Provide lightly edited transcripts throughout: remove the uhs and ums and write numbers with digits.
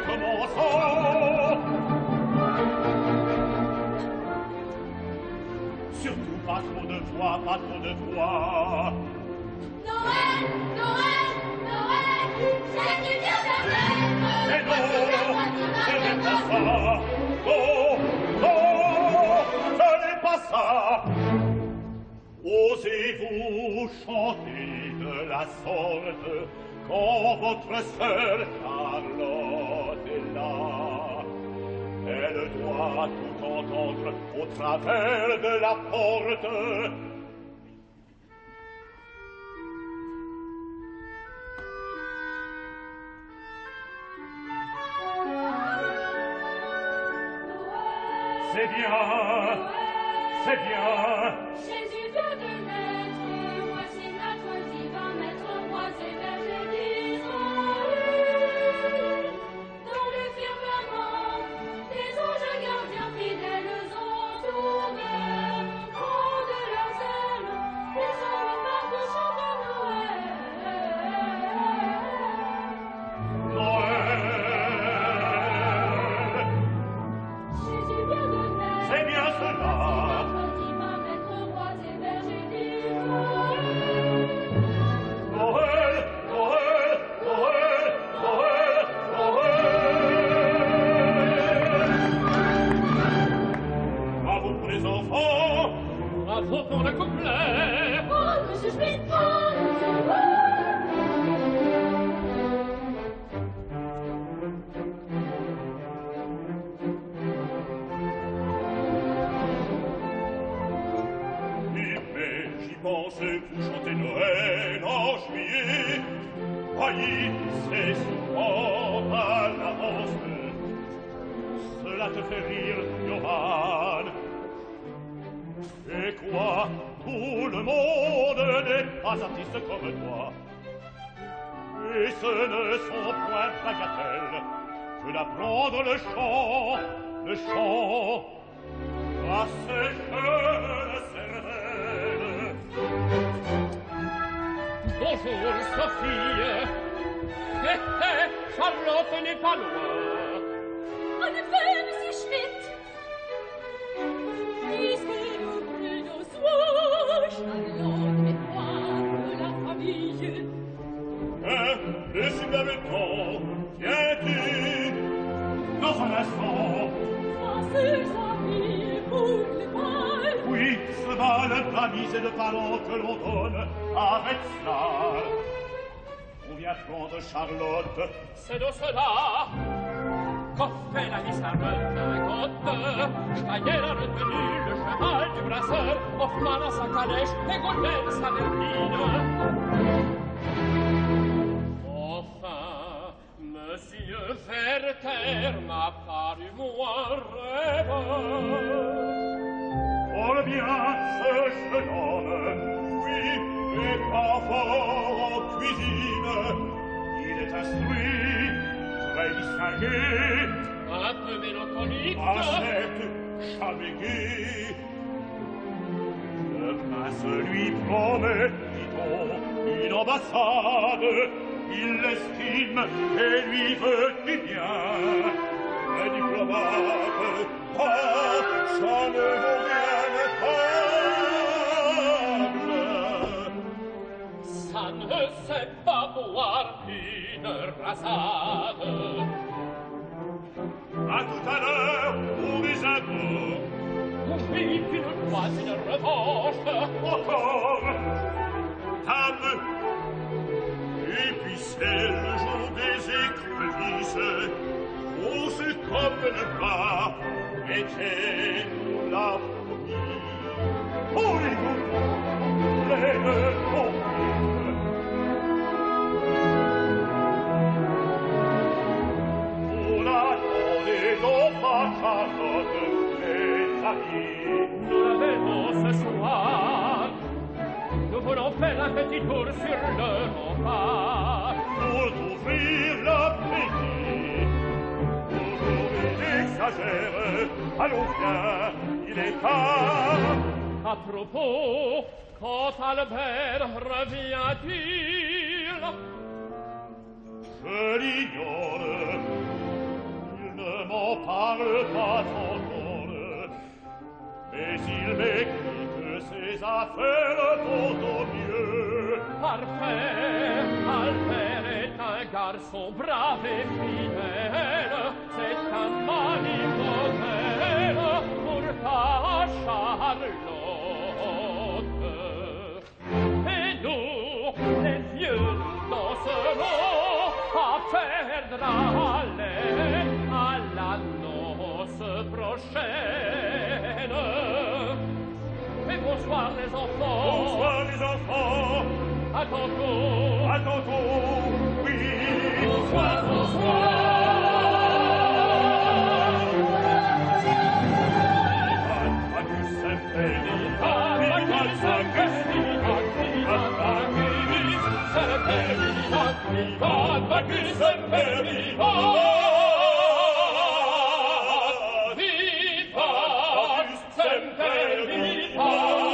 Recommençons. Surtout pas trop de voix, pas trop de voix. Noël, Noël, Noël, c'est du bien de naître. Mais non, ce n'est pas ça. Non, non, ce n'est pas ça. Osez-vous chanter de la sorte quand votre sœur Charlotte est là? Elle doit tout entendre au travers de la porte. C'est bien, c'est bien. Jésus vient de naître, voici notre divin maître, rois et bergers d'Israël. Dans le firmament, des anges gardiens fidèles entourent. Prends de leurs ailes, les hommes partent chantant Noël. Noël. Jésus vient de naître. C'est bien cela. Notre divin maître, rois et bergers d'Israël. Noël, Noël, Noël, Noël, Noël. Bravo pour les enfants. Bravo pour le couplet. Oh, Monsieur Schmitt, oh, Mais j'y pense, vous chantez Noël en juillet. Voyez, c'est souvent à l'avance. Cela te fait rire, Johann. Et quoi, tout le monde n'est pas artiste comme toi. Et ce ne sont point bagatelles que d'apprendre le chant à ces jeunes cervelles. Bonjour, Sophie. Charlotte n'est pas loin. en effet, Monsieur Schmitt. Puisque-nous plus de soi, Charlotte n'est point de la famille. Hein, laissez-moi le temps, viens-tu dans un instant? Ses amis pour le bal. Oui, ce bal d'amis et de parents que l'on donne avec Wetzlar. On vient prendre Charlotte. C'est de cela qu'en fait la Miss Argotte. Steyer a retenu le cheval du brasseur, Hoffmann à sa calèche et Godel sa berline. Enfin, Monsieur Werther m'a paru moins rêveur. Oh bien, ce jeune homme, oui, est pas fort en cuisine. Il est instruit, très distingué, Un peu mélancolique. à cette chaméguée. Le prince lui promet, dit-on, une ambassade. Il l'estime et lui veut du bien. Le diplomate, oh, ça ne vaut rien de table. Ça ne sait pas boire une rasade. À tout à l'heure, pour des impôts, Oui, qu'une fois une revanche. encore, table. Et puis c'est le jour des écrevisses, rose comme le bas, était la folie. Oh, les goûts, les deux complices. On attendait non pas Charlotte, les amis. Nous l'avons ce soir. Nous voulons faire un petit tour sur le rempart. Pour ouvrir l'appétit. Aujourd'hui j'exagère. Allons viens, il est tard. À propos, quand Albert revient-il? Je l'ignore. parle pas encore, mais il m'écrit que ses affaires vont au mieux. Parfait, Albert est un garçon brave et fidèle, c'est un mari modèle pour ta Charlotte. Et nous, les vieux, danserons à perdre aller à la noce prochaine. Et bonsoir les enfants. Bonsoir les enfants. À tantôt. À tantôt. Oui. Bonsoir, bonsoir. Vacus semper vivat. Vivat vacus. Vivat vacus. Semper vivat. Vivat vacus semper vivat. Vivat semper vivat.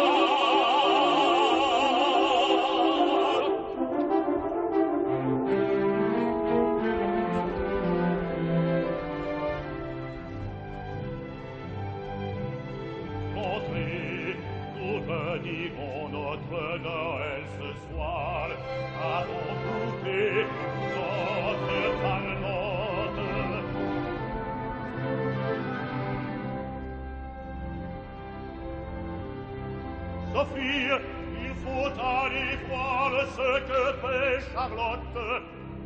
Entrez, nous bénirons notre Noël ce soir, avant goûter notre Carlotte. Sophie, il faut aller voir ce que fait Charlotte.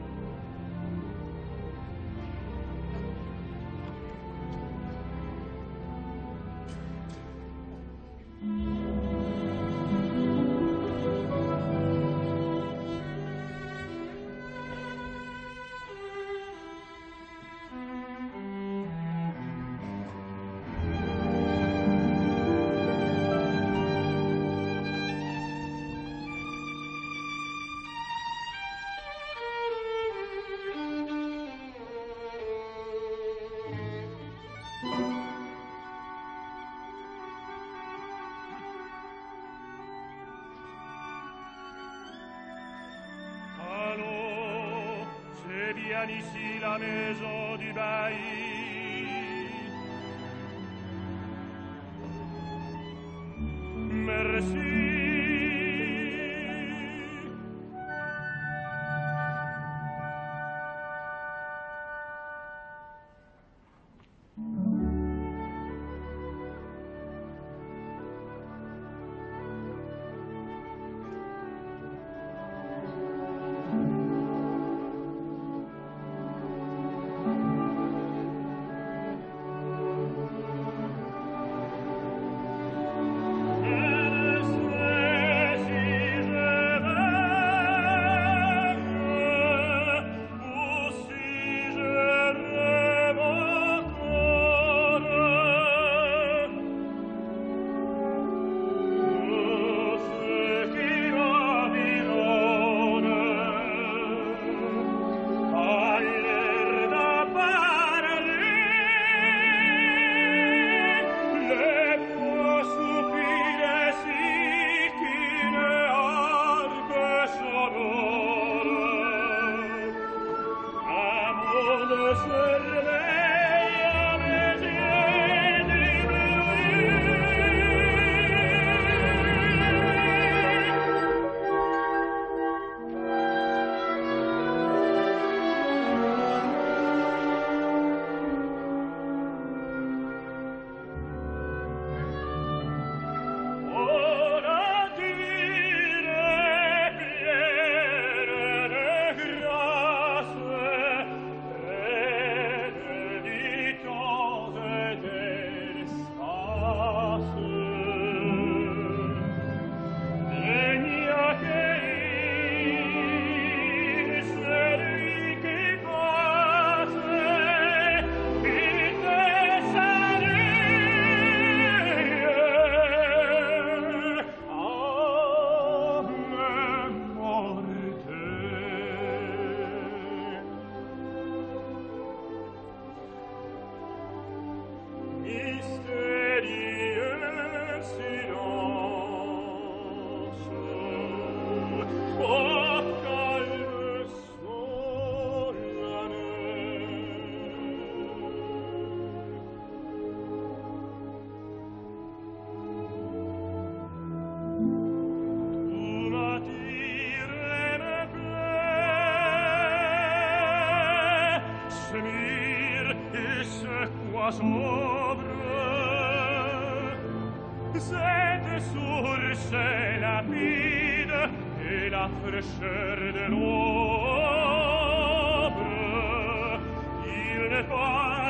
Ici la maison du bailli. Merci. soit sombre. Cette source est lapide et la fraîcheur de l'ombre. Il n'est pas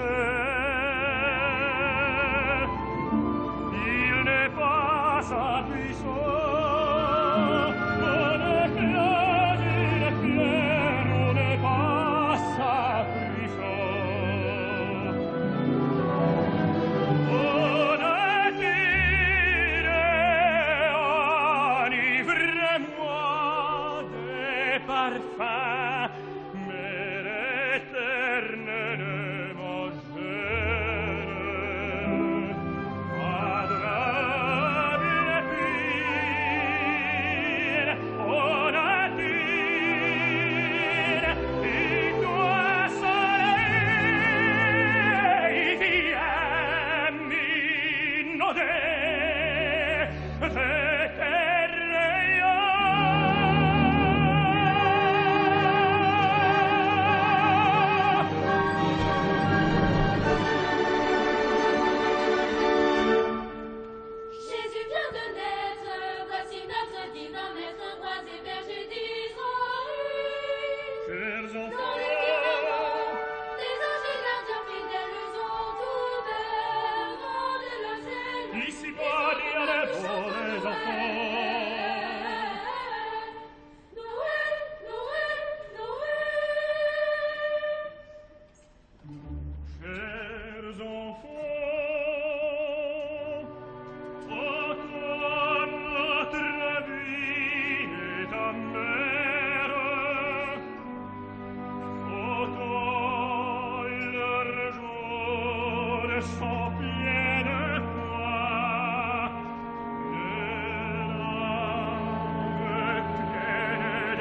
siné, il n'est pas sa puissance. On éclate une fleur, on n'est pas sa puissance. On attire, enivre-moi des parfums, mais l'éternellement jeune. Adorable fille, on attire, et toi soleil, viens m'inonder de tes Jésus vient de naître, voici notre divin maître, rois et bergers d'Israël. chers Dans le enfants. firmament, des anges gardiens fidèles ont ouvert, rendent leur scène. Ici pas dire les beaux enfants. Noël, Noël, Noël. Chers enfants, pourquoi notre vie est amère? Pourquoi leurs jours sont pleins de foi? Les larmes tiennent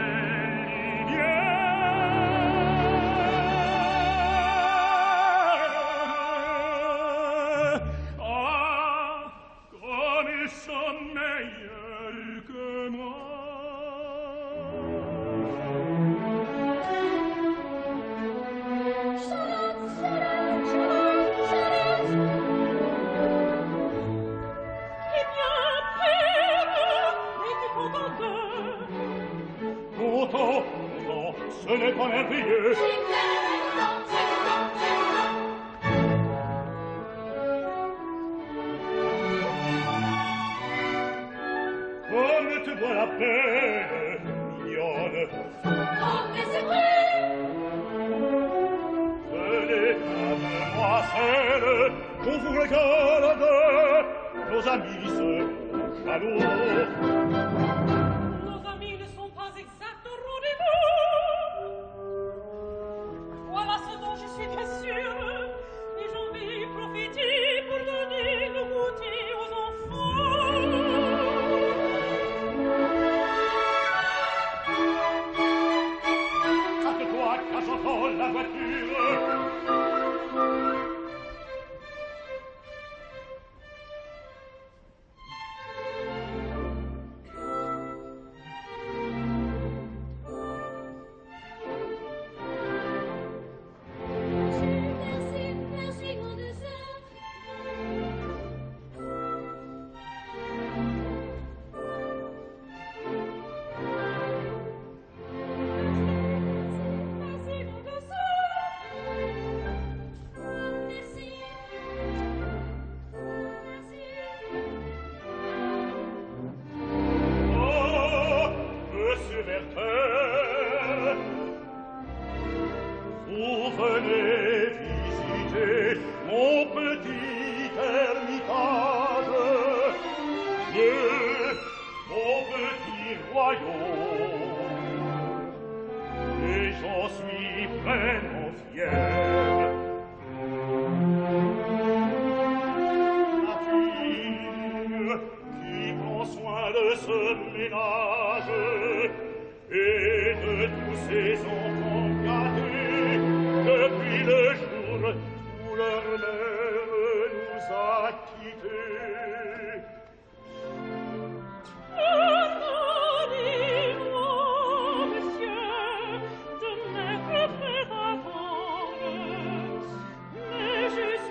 les ah, comme ils sont meilleurs que moi. Charlotte, Charlotte, Charlotte, Charlotte. Eh bien, père, es-tu contente? Content, ce n'est pas merveilleux. Comme te vois la peine, mignonne, Oh, mais c'est vrai. venez à demoiselle, qu'on vous regarde, nos amis seront jaloux. Nos amis ne sont pas exacts au rendez-vous. Voilà ce dont je suis bien sûre, et j'en vais profiter pour donner le goûter aux enfants. Hâte-toi, car j'entends la voiture. Merci, merci, grande sœur. Merci, grande sœur. Merci. Oh, monsieur Werther, vous venez visiter mon petit ermitage, mon petit royaume, et j'en suis vraiment fier. Ma fille qui prend soin de ce ménage et de tous ces enfants gâtés, depuis le jour où leur mère nous a quittés. Pardonnez-moi, monsieur, de m'être fait attendre, mais je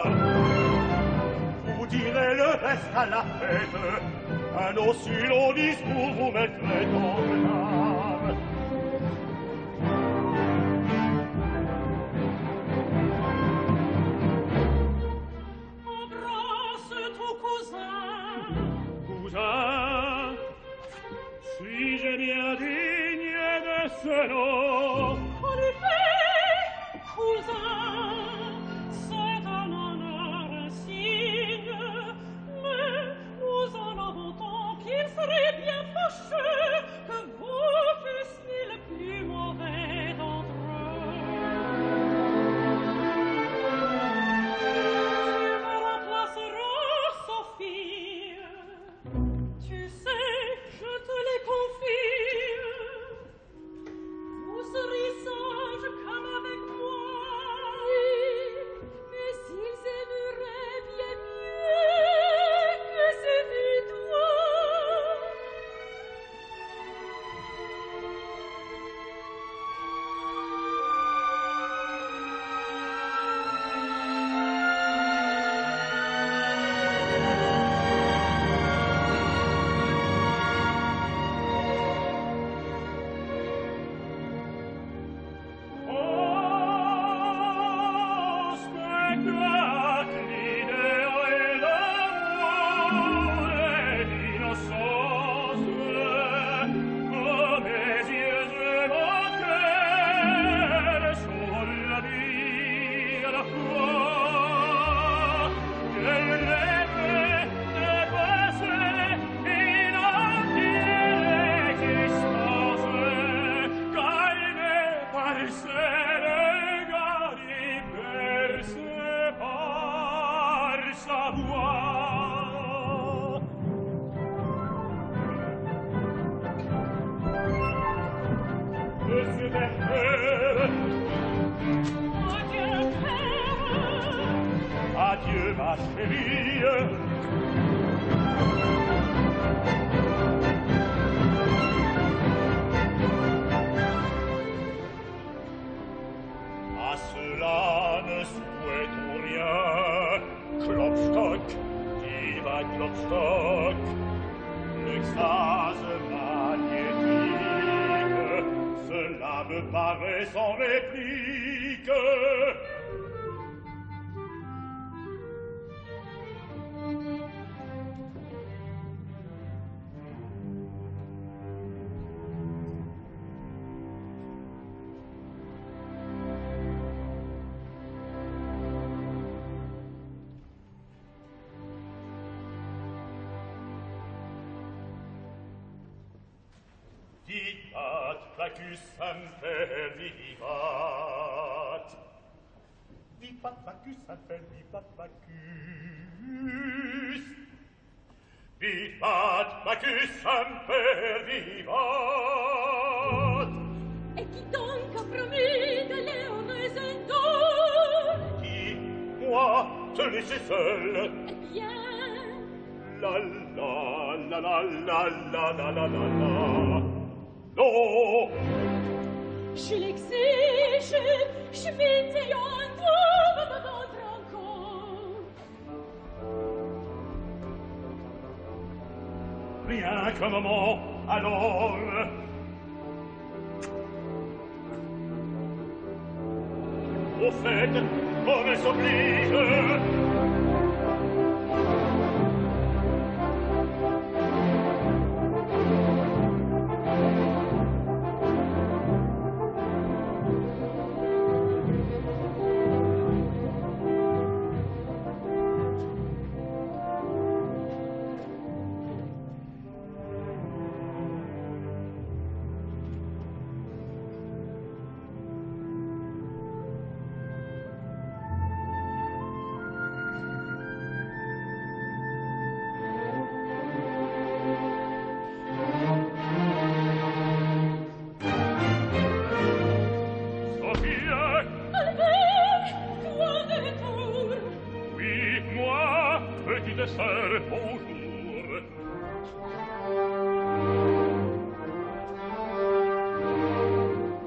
Vous direz le reste à la fête, un aussi long discours vous mettrait en retard. Embrasse ton cousin. Cousin, suis-je bien digne de ce nom? En effet, cousin, c'est un honneur insigne, mais nous en avons tant qu'il serait bien fâcheux que vous fussiez le plus mauvais d'entre eux. Tu me remplaceras, Sophie. Tu sais, je te les confie. Vous serez sage comme avec moi. Oui, mais s'ils aimeraient bien mieux que c'était toi. Oh, spectate l'idée et l'amour et l'innocence, oh, mes yeux et mon cœur sont la vie à la fois. Quel rêve dépassé, inoublié l'existence, gagné par ses regards et bercé par sa voix. Monsieur Vermeer, Adieu, père. adieu ma chérie. À cela ne souhaitons rien. Klopstock, diva Klopstock, l'extase magnétique, cela me paraît sans réplique. Vivat Bacchus semper vivat. Vivat Bacchus semper vivat Bacchus. Vivat Bacchus semper vivat. Et qui donc a promis de l'heureuse indole? Qui, moi, te laisser seul? Eh bien, La la la la la la la la la la. Non, je l'exige, je vais en toi me rendre encore. rien qu'un moment, alors. Au fait, promesse oblige.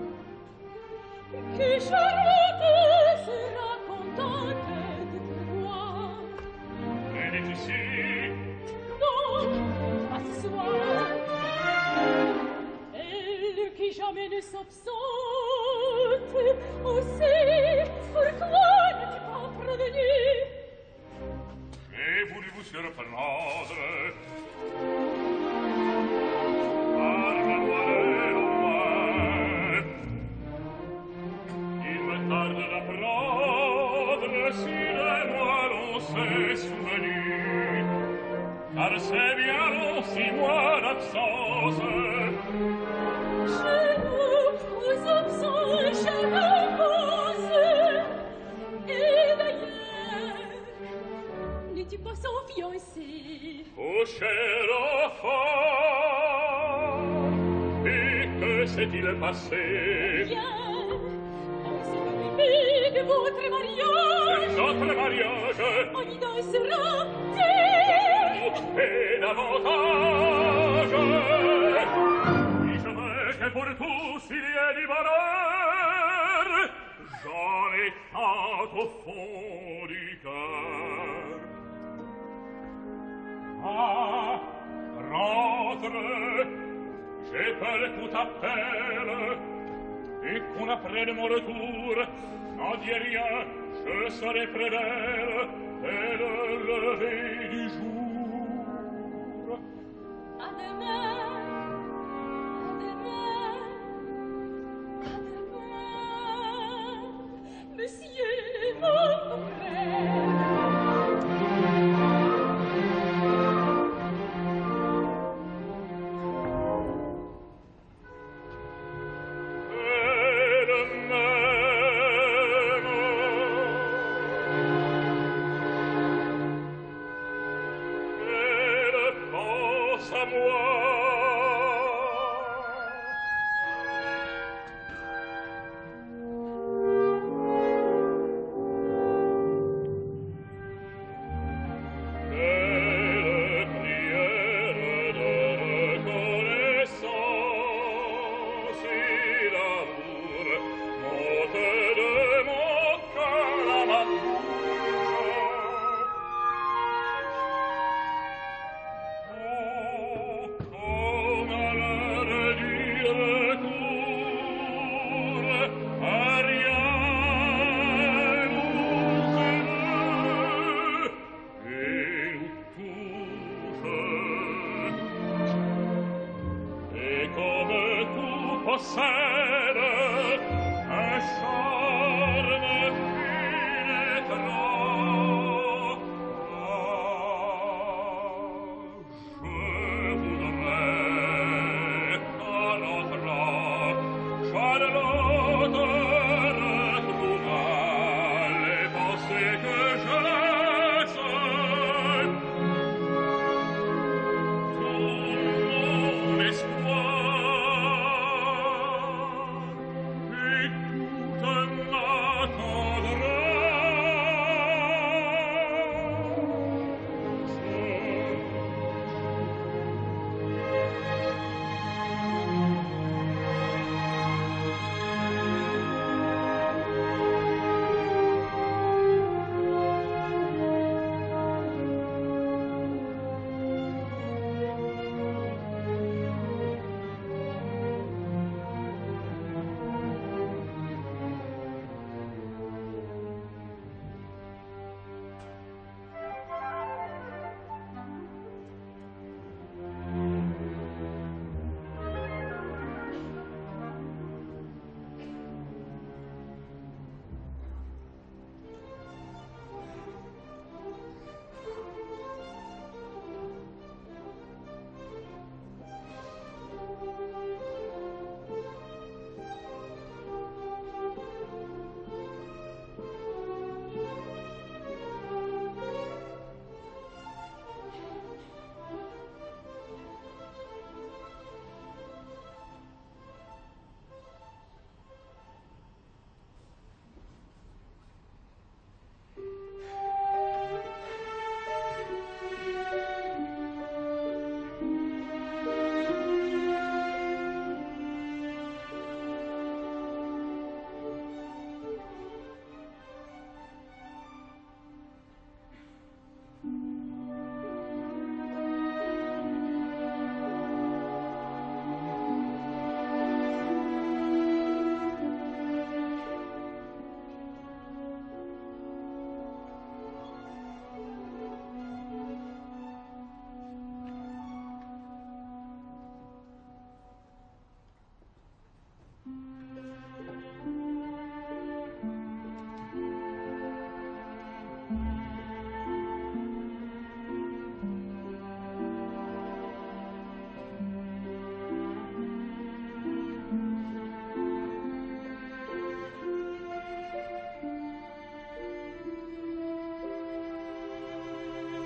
Que Charlotte sera contente de te voir. est ici. Non, à ce soir. Elle qui jamais ne s'absente. Aussi, pourquoi n'es-tu pas prévenu? J'ai voulu vous surprendre. Il me tarde d'apprendre si de moi l'on s'est souvenu, car c'est bien long 6 mois d'absence. Chez nous, aux absents, chacun pense. Et d'ailleurs, n'es-tu pas son fiancé? Oh, cher enfant, et que s'est-il passé? Bien, on s'est occupé de votre mariage. Notre mariage, On y dansera, et davantage. Et je veux que pour tous il y ait du bonheur. J'en ai tant au fond du cœur. Ah, rentre, j'ai peur qu'on t'appelle, et qu'on apprenne mon retour. N'en dis rien, je serai près d'elle, dès le lever du jour. à demain, à demain, à demain, monsieur mon frère.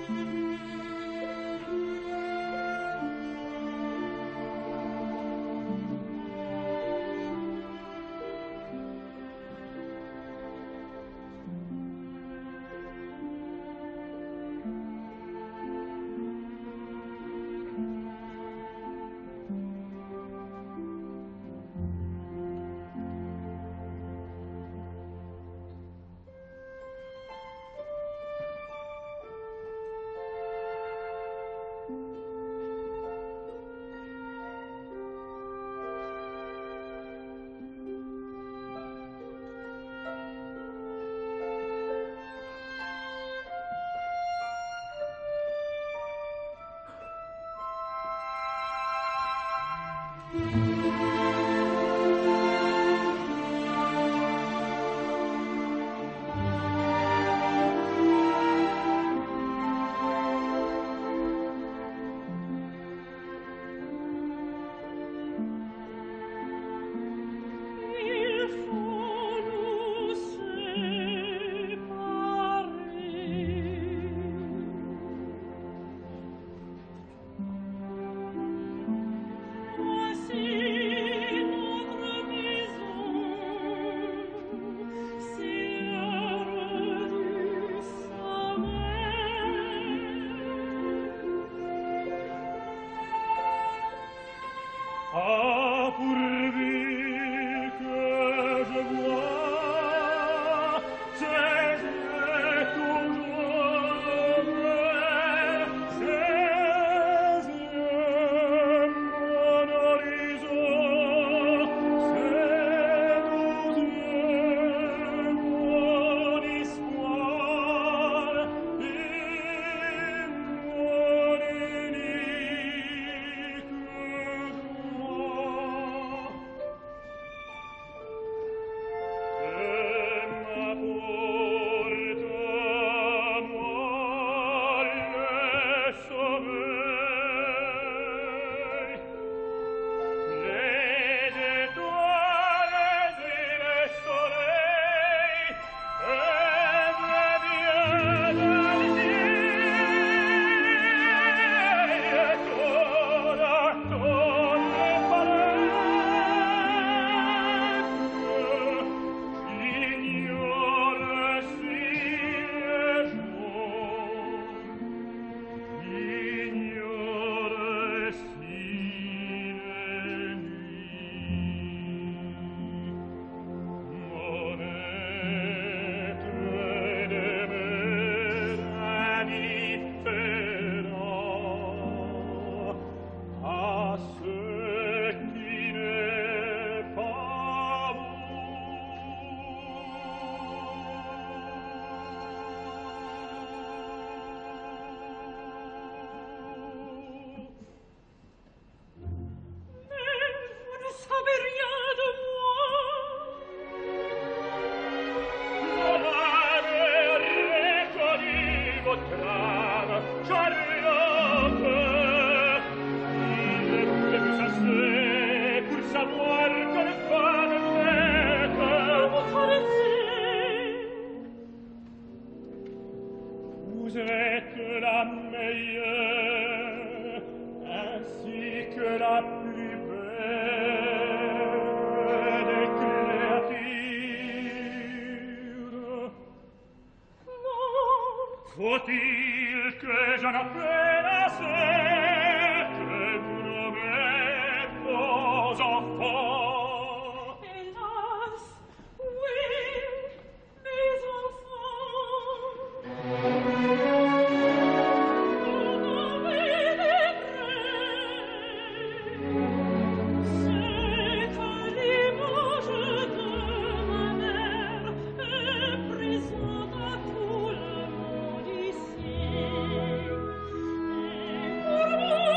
Oh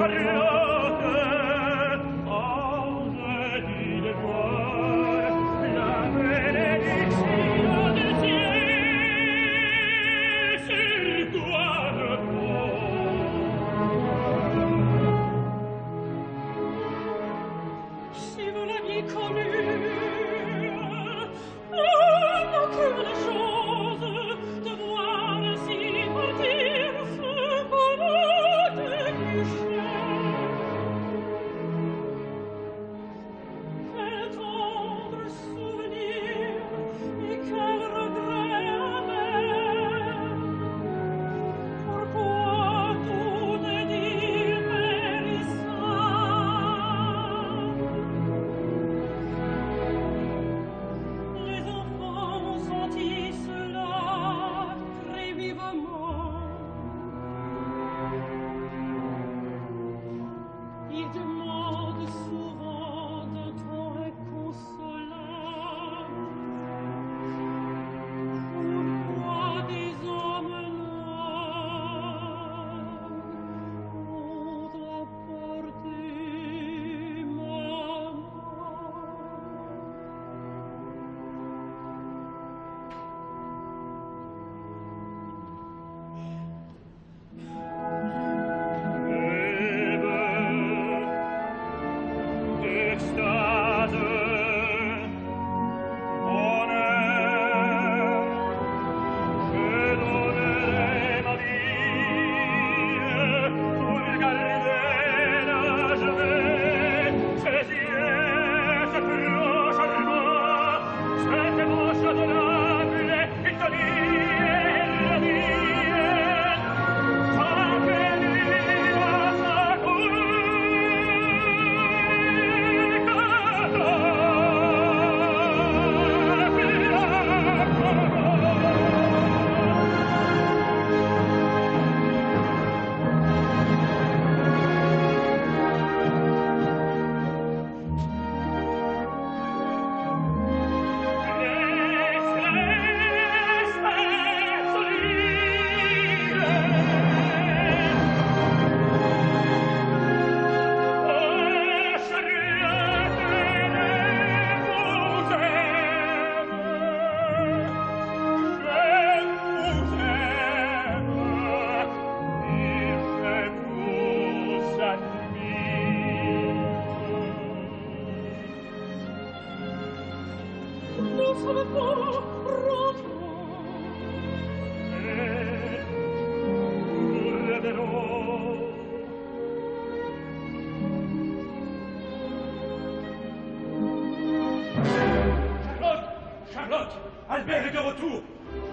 Albert est de retour.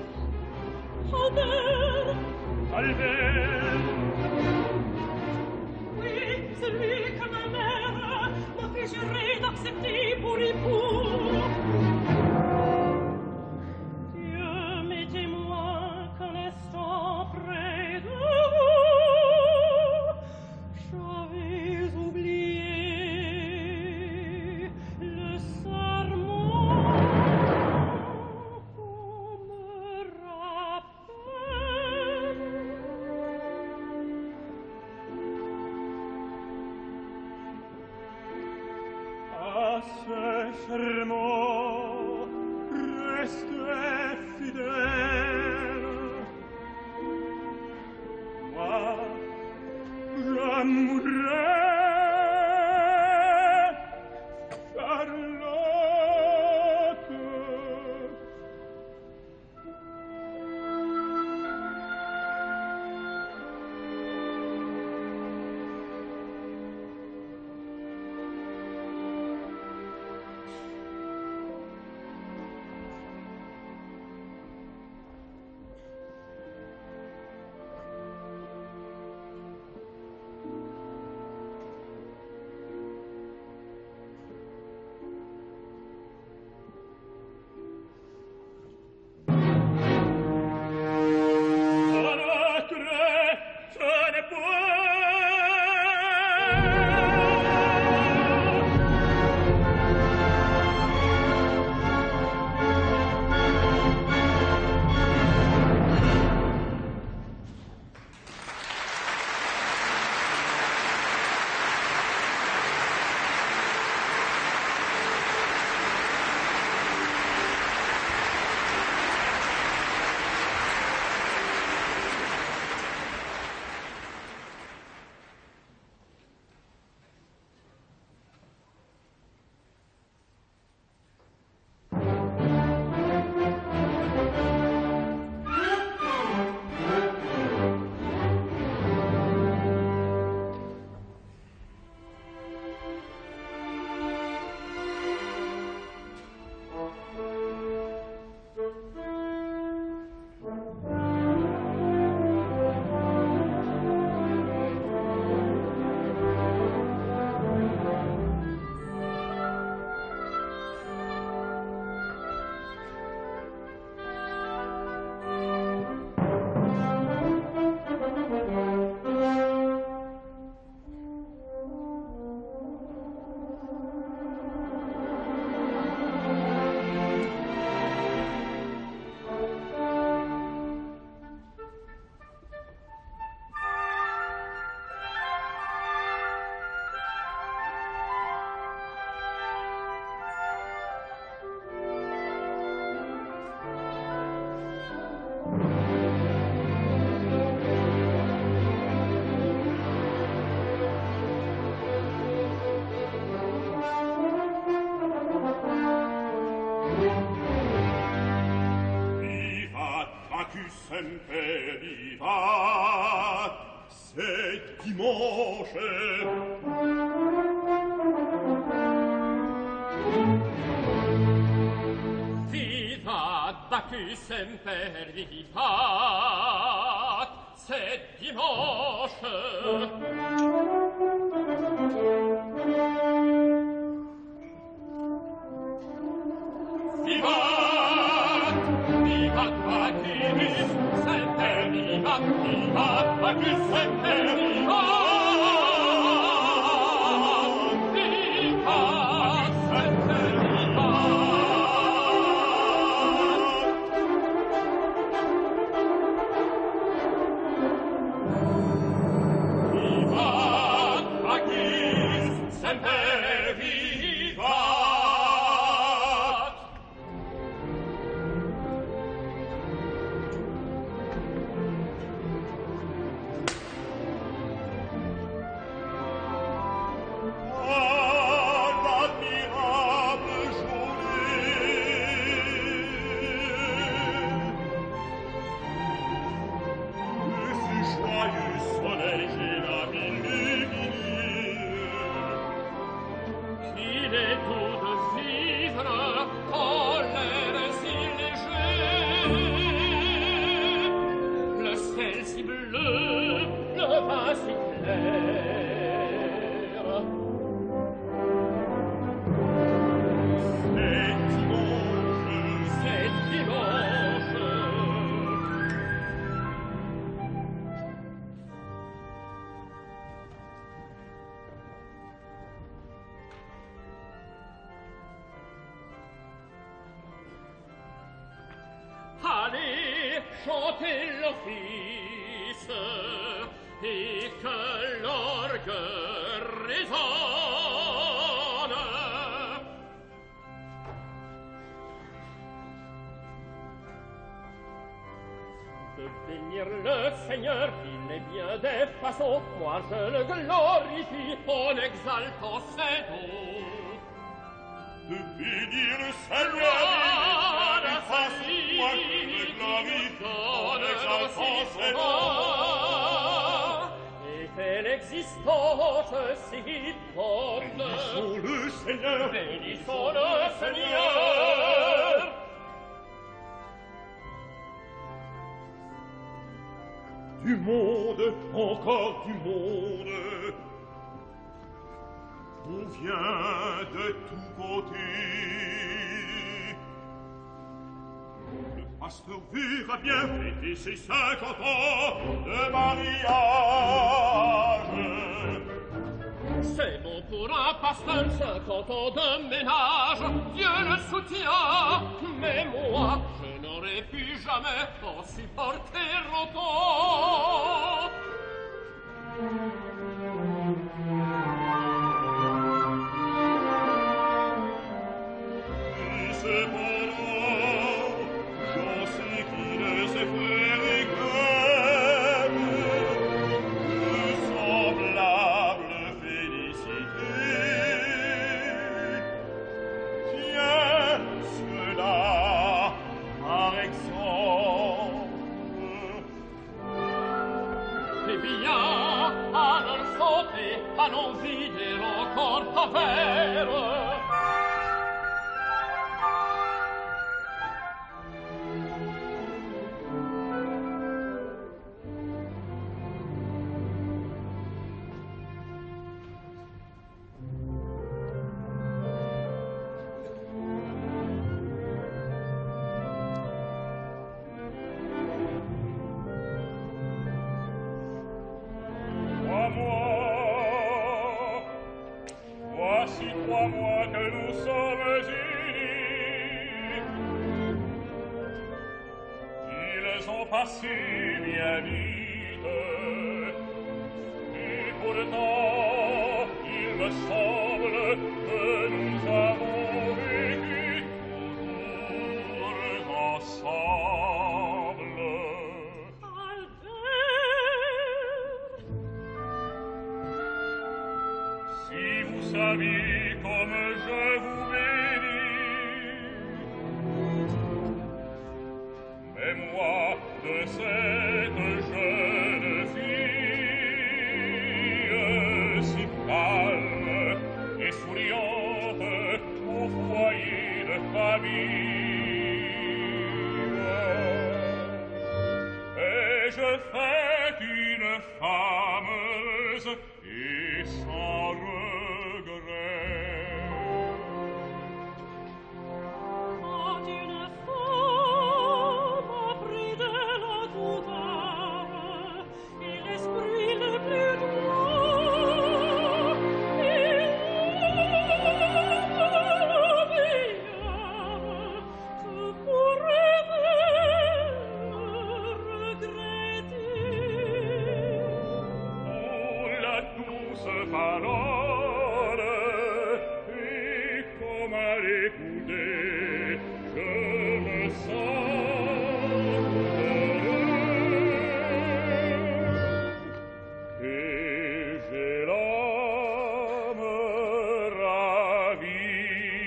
Albert! Albert! Oui, c'est lui que ma mère m'a fait jurer d'accepter pour époux. Dieu m'est témoin qu'un instant près de vous, j'avais oublié le serment qu'on me rappelle. À ce serment, restez fidèle. Moi, je mourrai, Charlotte. dimanche. Vivat Bacchus semper vivat, c'est dimanche. Vivat, vivat Bacchus semper vivat, vivat Bacchus semper vivat. Vivat semper vivat. Vivat Bacchus semper vivat. L'admirable journée de ce joyeux soleil j'ai la ville lumineuse. Il est doux de vivre quand l'air est si léger, le ciel si bleu, le vin si clair. C'est dimanche. Allez, chantez l'office et que l'orgue résonne. De bénir le Seigneur, il est bien des façons, moi je le glorifie en exaltant ses dons. De bénir le Seigneur, il est facile, moi je le glorifie, en exaltant ses dons. Et quelle existence si bonne. Bénissons le Seigneur, Bénissons le Seigneur. du monde, encore du monde. On vient de tous côtés. Le pasteur verra bien fêter ses 50 ans de mariage. C'est bon pour un pasteur, 50 ans de ménage, Dieu le soutient, mais moi, je n'aurais pu jamais en supporter autant. Et cependant, j'en sais qu'il se fait grève de semblable félicité. Tiens, cela, par exemple. Eh bien, alors sautez, allons vider encore ta verre. Voici 3 mois que nous sommes unis. Ils ont passé bien vite. Et pourtant, il me semble que nous avons vécu toujours ensemble. Si vous saviez comme je vous bénis, mémoire de cette jeune fille, Et je fais une femme heureuse et sans regret. Quand une femme a pris de la couleur et l'esprit le plus droit, il ne meilleur que pour aimer regretter. Oh, la douce parole, et comme à l'écouter, je me sens heureux. Et j'ai l'âme ravie.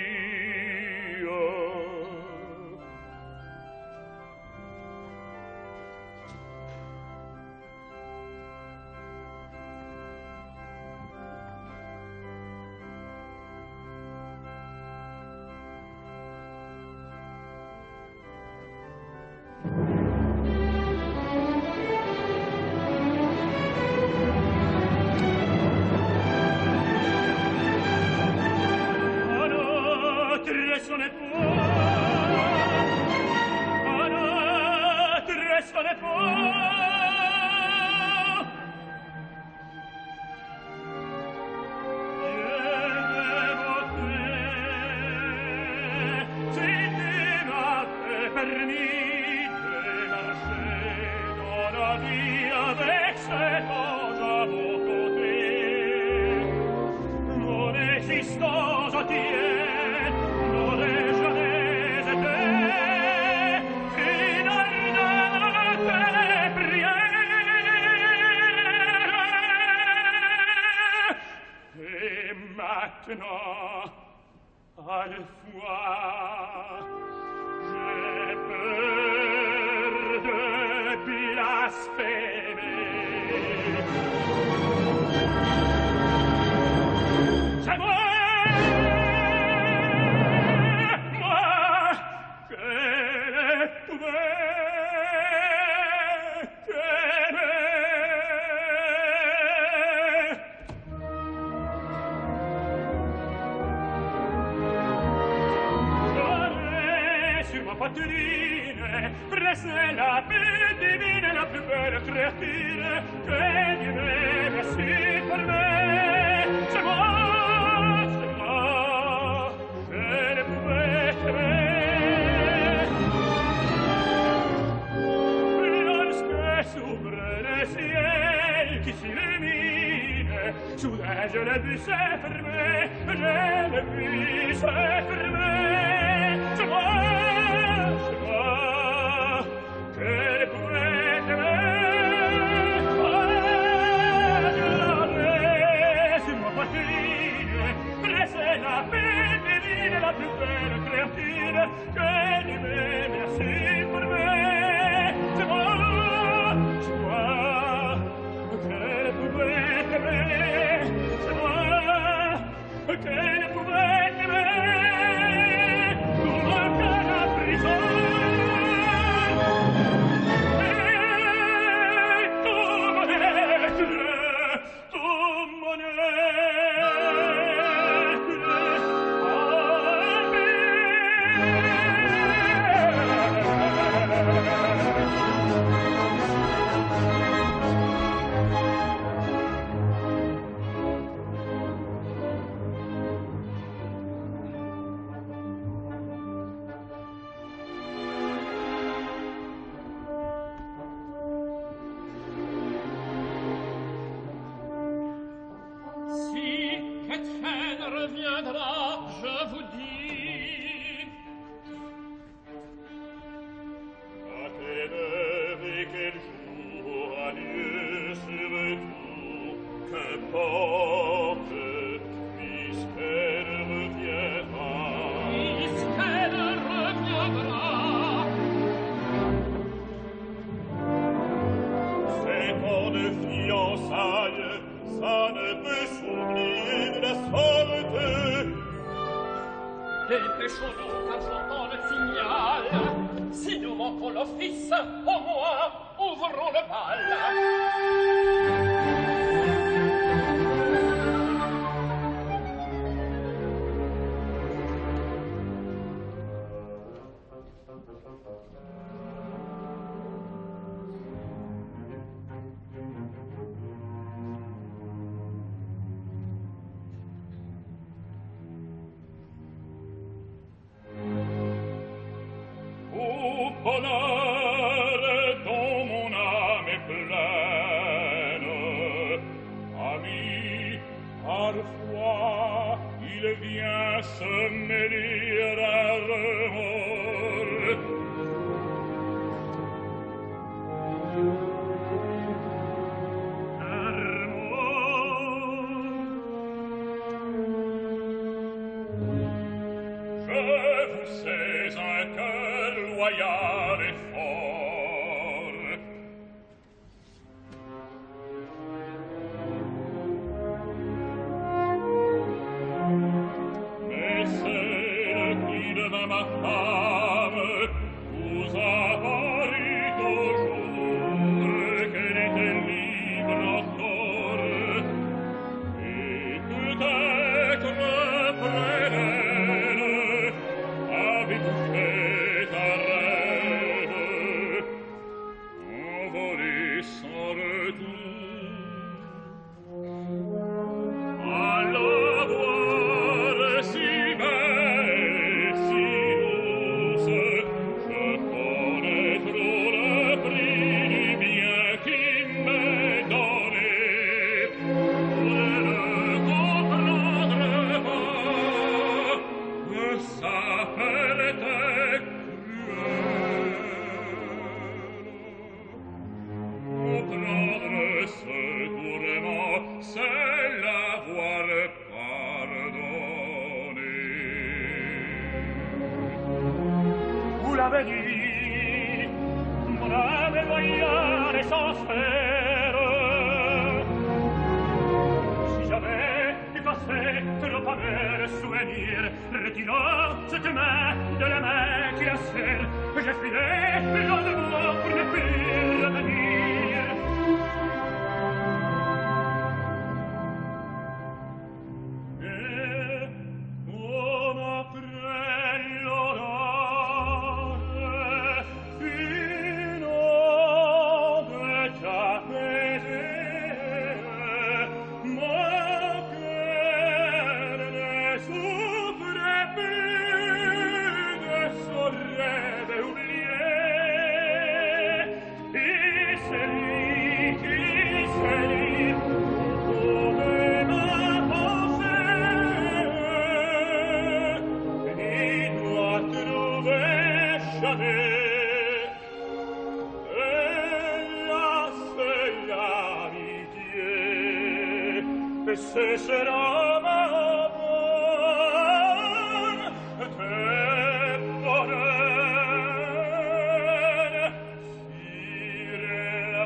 À notre sonne pas, à notre sonne pas. Si tu m'avais permis de marcher dans la vie avec cet ange à mon côté, mon existence entière n'aurait jamais été finale de tes prières. Et maintenant, à la fois, j'ai peur de blasphémer. C'est moi que ne pouvais t'aimer. J'aurais sur ma poitrine pressé la plus divine et la plus belle créature que Dieu m'ait su former. C'est moi, je ne pouvais t'aimer. Lorsque s'ouvre le ciel qui s'illumine, soudain je l'ai vu se fermer, je l'ai vu se fermer. C'est moi que ne pouvais t'aimer. Regardez sur ma poitrine, pressez la plus divine, la plus belle créature que Dieu m'ait su former. C'est moi que ne pouvais t'aimer. C'est moi que ne pouvais t'aimer. Moi que la prison. Et tout mon être, tout mon Si qu'Étienne reviendra, je vous dis. À quelle heure et quel jour a lieu sur tout, qu'importe, puisqu'elle reviendra. Puisqu'elle reviendra, C'est temps de fiançailles, ça ne peut s'oublier de la sorte. dépêchons donc car j'entends le signal. Si nous manquons l'office, au moins, ouvrons ferons le bal. Bonheur dont mon âme est pleine, ami, parfois il vient se mêler à remords. Je vous sais un cœur loyal et fort. Mais celle qui devint ma femme vous a paru toujours qu'elle était libre encore, et peut-être près d'elle avez-vous fait un rêve, envolé sans retour. À la voir si belle et si douce, je connais trop le prix du bien qui m'est donné pour ne comprendre pas que sa peine était cruelle. Comprendre ce tourment, c'est l'avoir pardonné. Vous l'avez dit, mon âme est loyale et sincère. Si j'avais effacé trop amers souvenirs, retirant cette main de la main qui la serre, je fuirais loin de moi pour ne plus revenir. Et comme après l'odore fino de ta plaisir, mon cœur ne souffre plus de son rêve oublié. Et c'est lui, comme ma pensée, il doit trouver jamais. Ce sera ma bonne temporaire sur la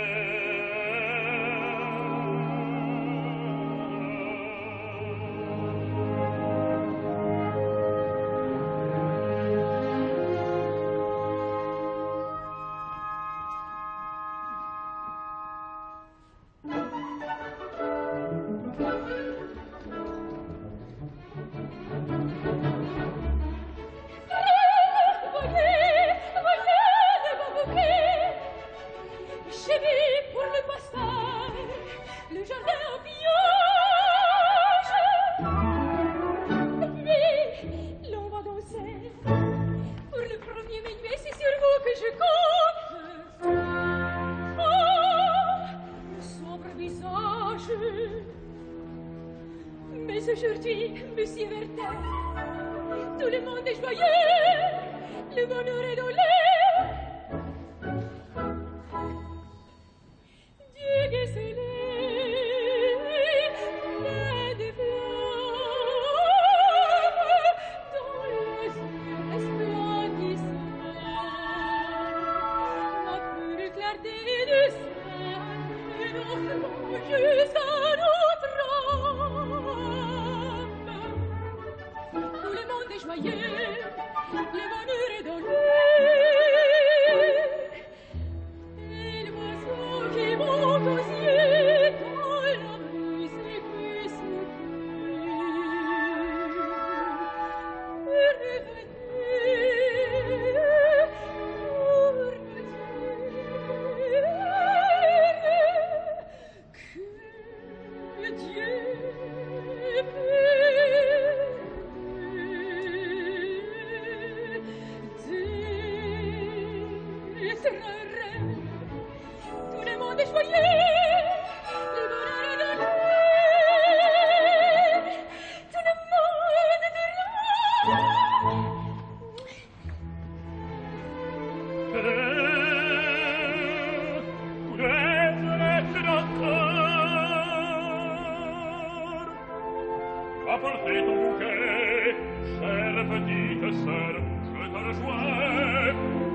Mais aujourd'hui, monsieur Werther, tout le monde est joyeux, le bonheur est dans l'air. Dieu que c'est plein de flammes dans les yeux resplendissants. La pure clarté du sein et notre jusqu'à notre joyeux, le bonheur est dans lui, et apportez ton bouquet. Chère petite sœur, je te rejoins.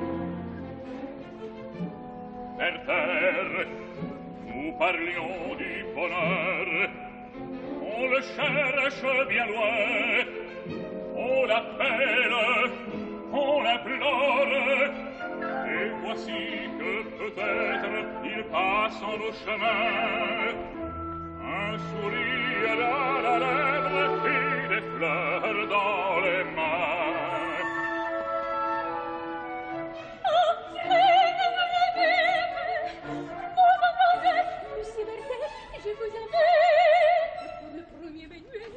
Terre, nous parlions du bonheur. On le cherche bien loin. On l'appelle, on l'implore. Et voici que peut-être il passe en nos chemins. Un sourire à la lèvre et des fleurs dans les mains. Oh, frère, vous entendez, Lucie Berthet, je vous invite pour le premier menuet.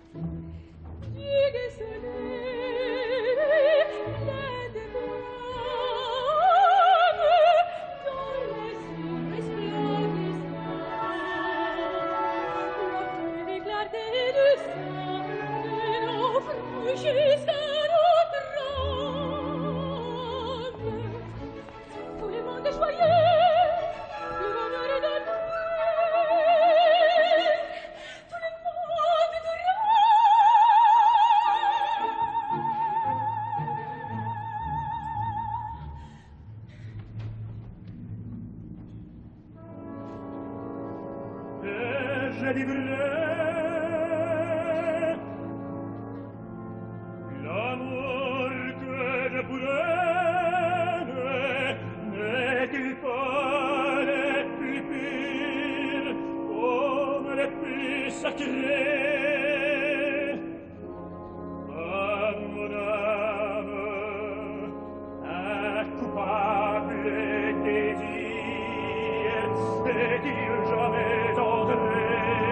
Dieu soleil, plein de flammes, dans les cieux resplendissants. La clarté du ciel offre jusqu'à notre âme. Tout le monde est joyeux, le bonheur est donné. Tout le monde est heureux. Et je livrerai l'amour que je pourrais. N'est-il pas les plus purs comme les plus sacrés? Ah, mon âme, un coupable désir, est-il jamais entré?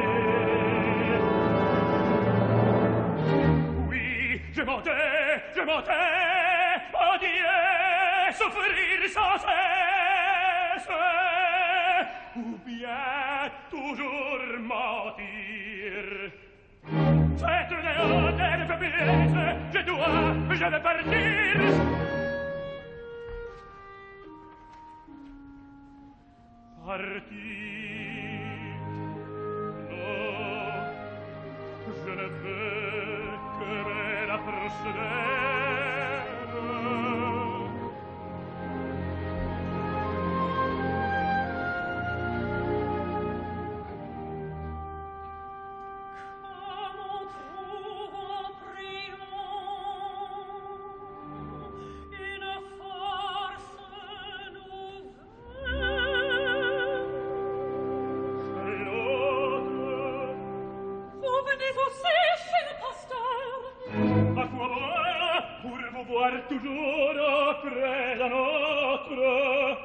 Oui, je mentais, oh Dieu, souffrir sans cesse, ou bien toujours mentir. C'est une honnête faiblesse, je vais partir. Partir, non, je ne veux que la procéder. Comme on trouve en priant une force nouvelle. L'autre, Vous venez aussi chez le pasteur. à quoi bon pour vous voir toujours auprès d'un autre?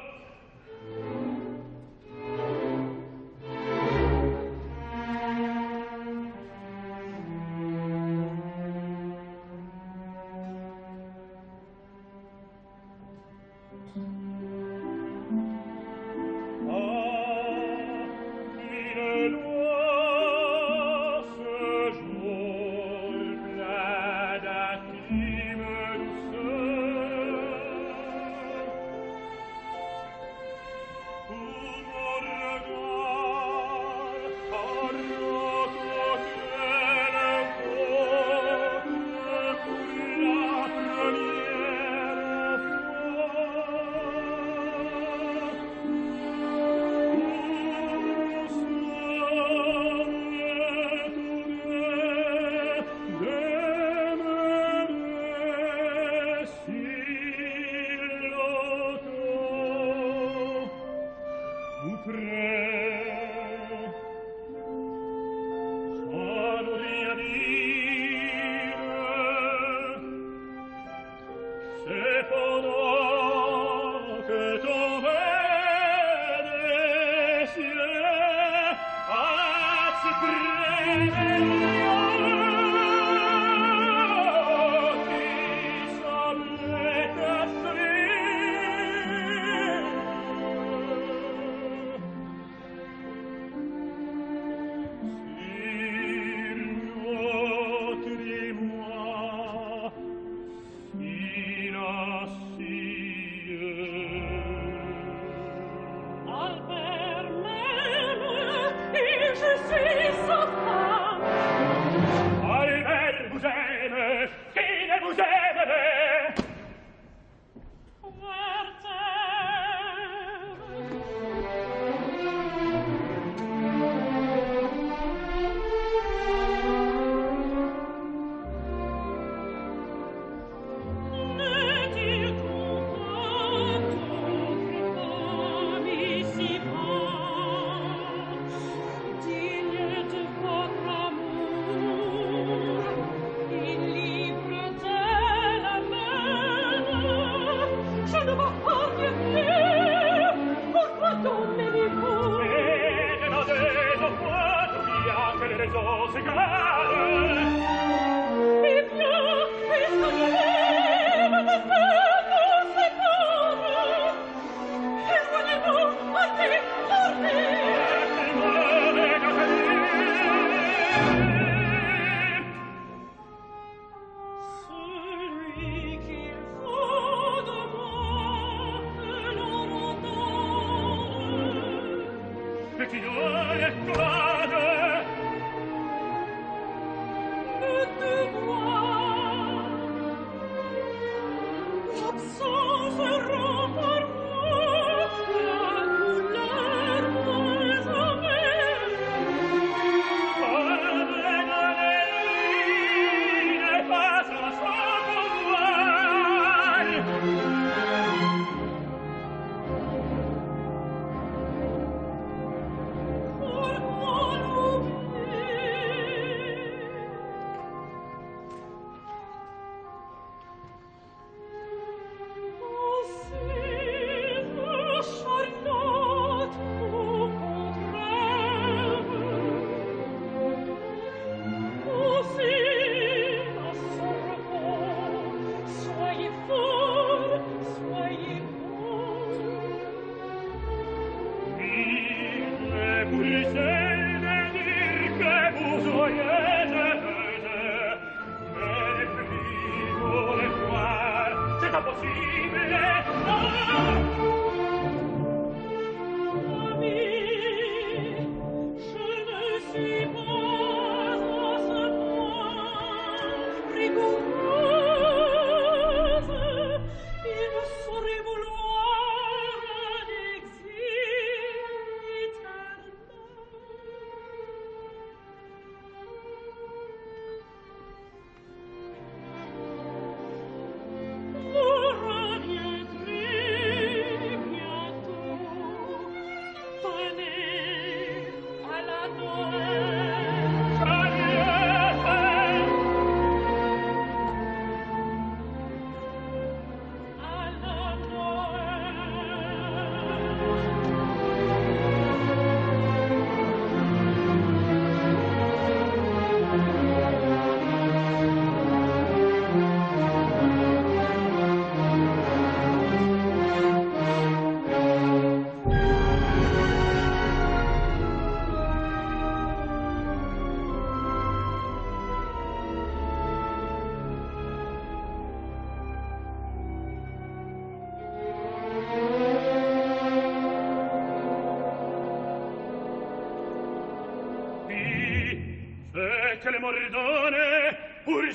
che le mordone pur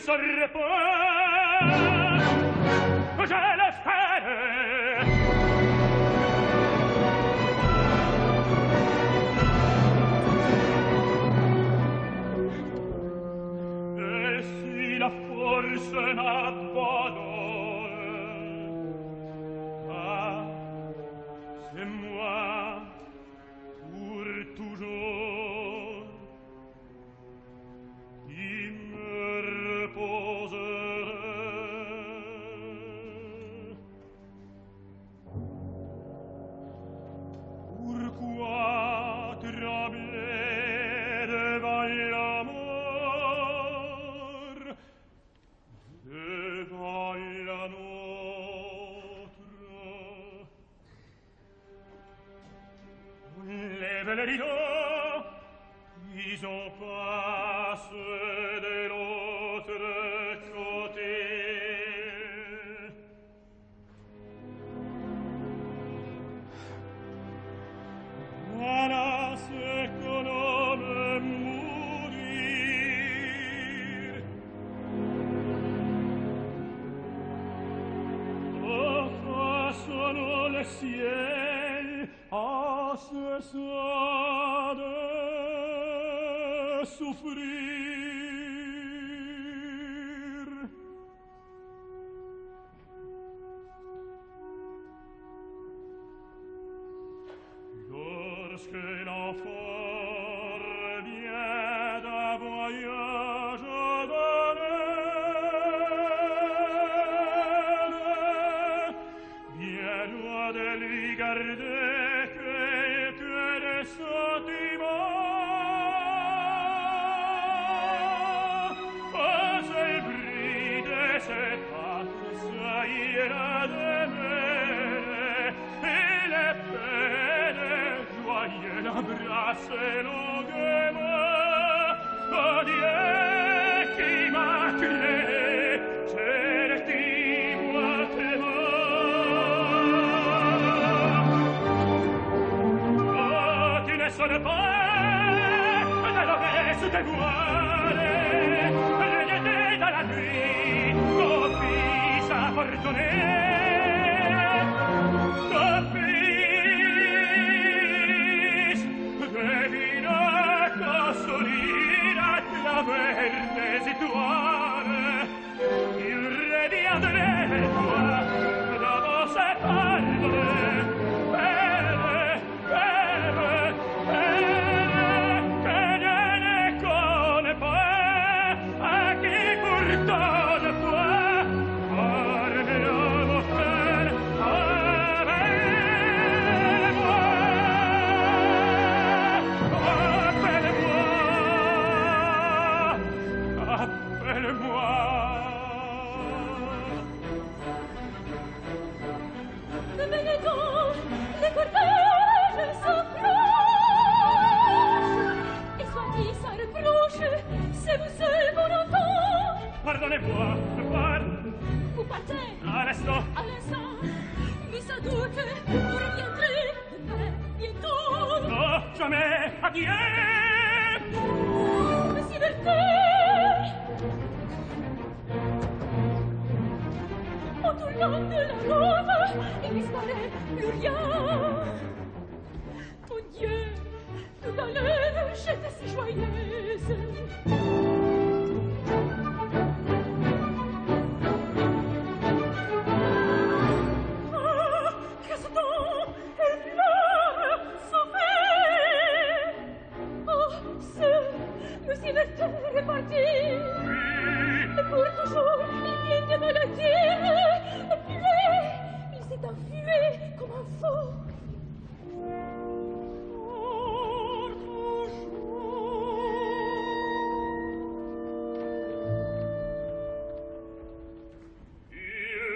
sorrepar c'è le sfere e si la forse n'abbandonne ah c'est moi pour toujours qui me reposerai pourquoi trembler devant la mort devant la nôtre lève le rideau ils ont passé de l'autre côté voilà ce qu'on nomme mourir oh façonnons le ciel à ce soir de souffrir lorsque l'enfant revient d'un voyage d'honneur bien loin de lui garder quelques des sentiments L'embrasser longuement adieu qui m'a créé c'est le dis-moi tes mots oh tu ne sonnes pas de la baisse des voiles rien Appelle-moi. Venez donc, les cortèges s'approchent. Et soit dit sans reproche, c'est vous seul qu'on entend. Pardonnez-moi, je pars. Vous partez À l'instant. à l'instant, mais sans doute vous reviendrez demain bientôt. Non, jamais. Adieu. Monsieur Berthet, au tournant de la route, il disparaît plus rien. Mon Dieu, tout à l'heure j'étais si joyeuse. Ah, qu'est-ce donc elle pleure, Sophie? Oh, ce monsieur Berthet est parti. Et pour toujours, il vient de me le dire. Tué, il s'est enfui comme un fou. Pour toujours. Il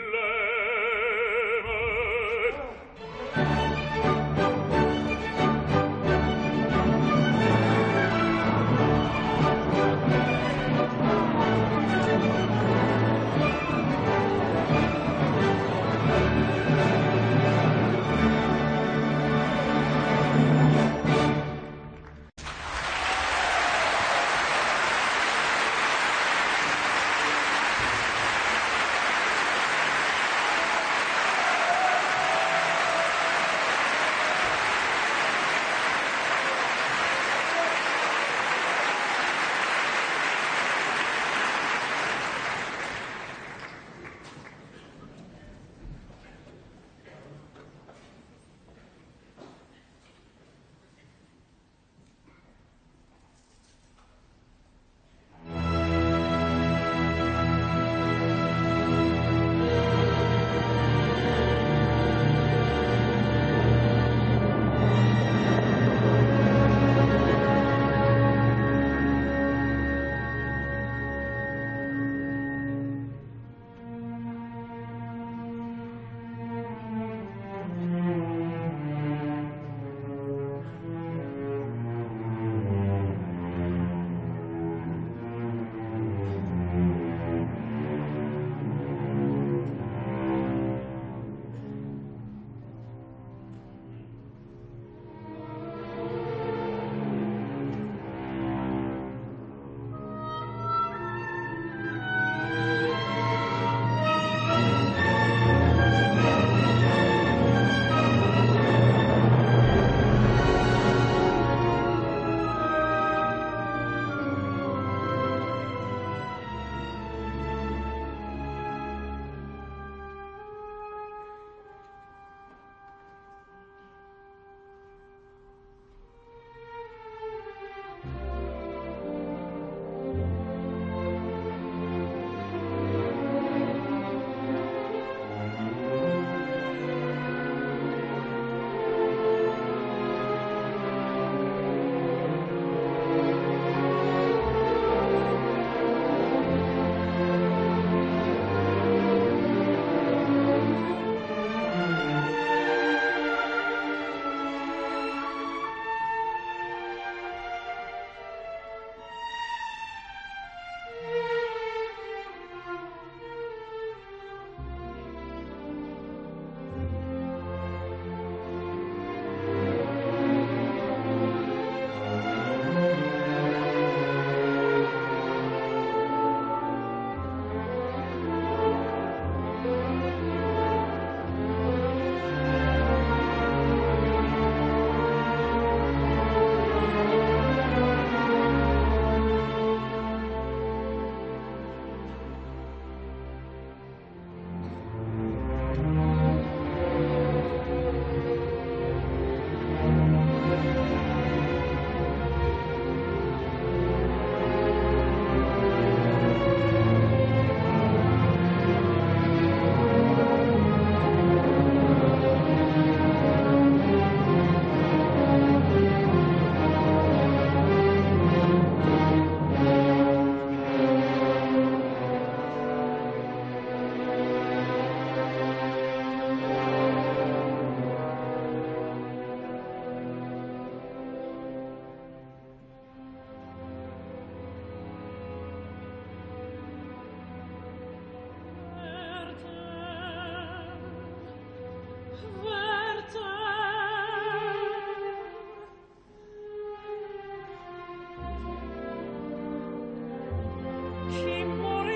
l'aime.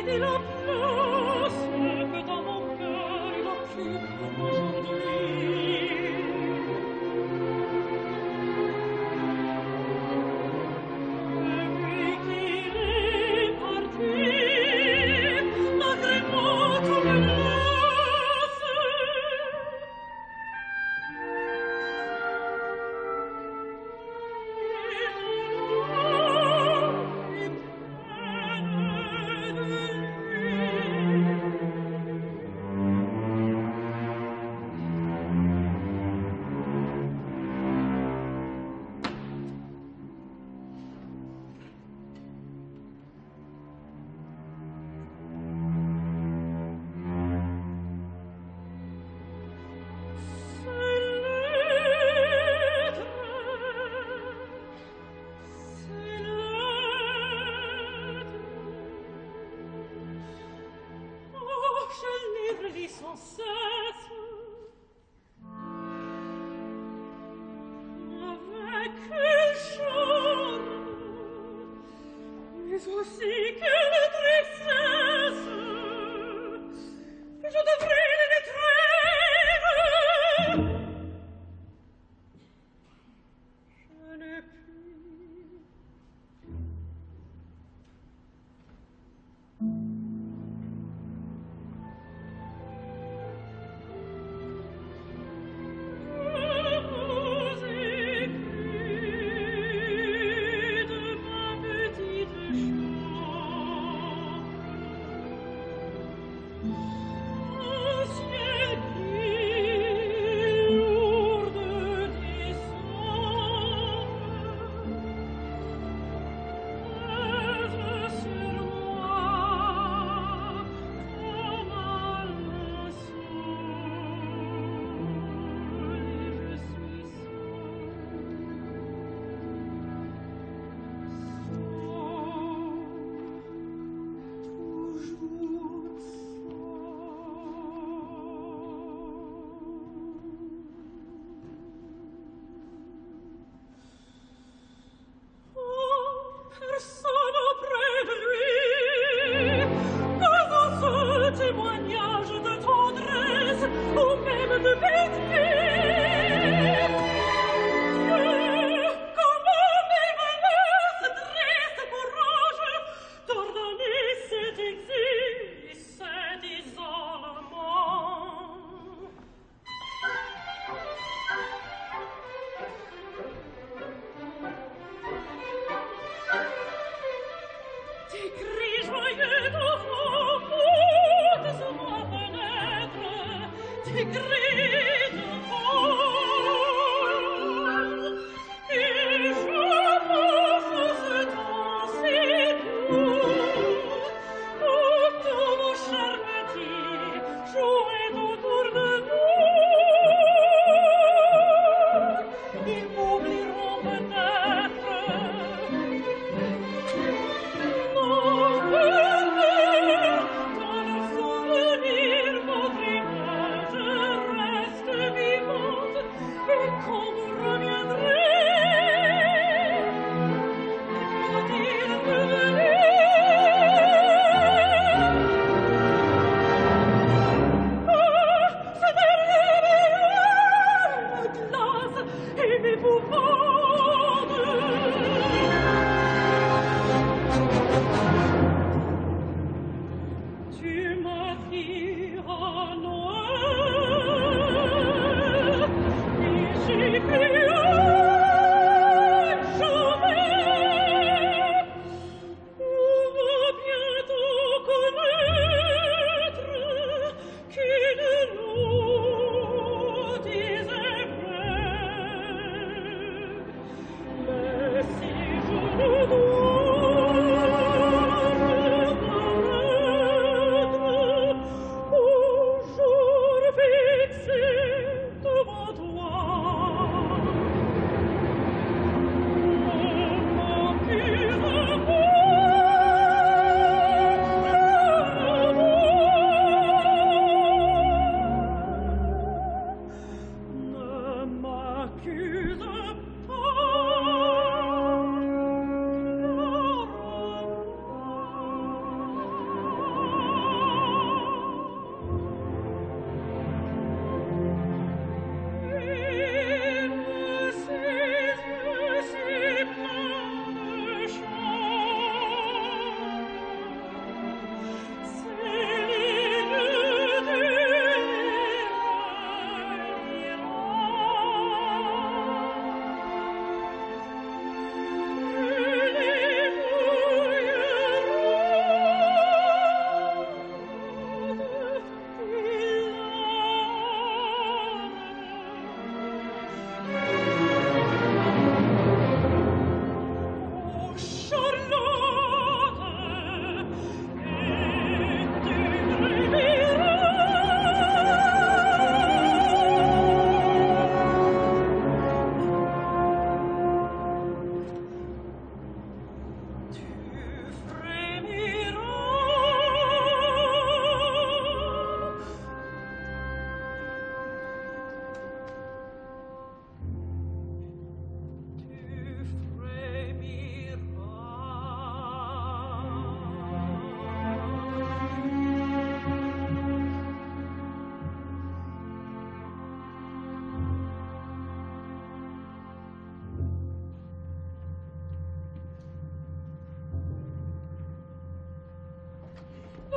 céder la place que dans mon cœur il occupe aujourd'hui. Depuis qu'il est parti, malgré moi tout me lasse. Sans cesse avec quelle charme, mais aussi quelle tristesse, je devrais les détruire. Je n'ai pu. Toujours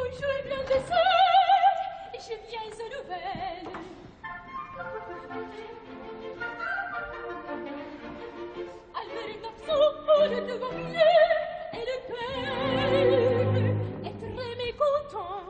je viens de seul, et je viens aux nouvelles. Albert absent de devant pied, et le père est très mécontent.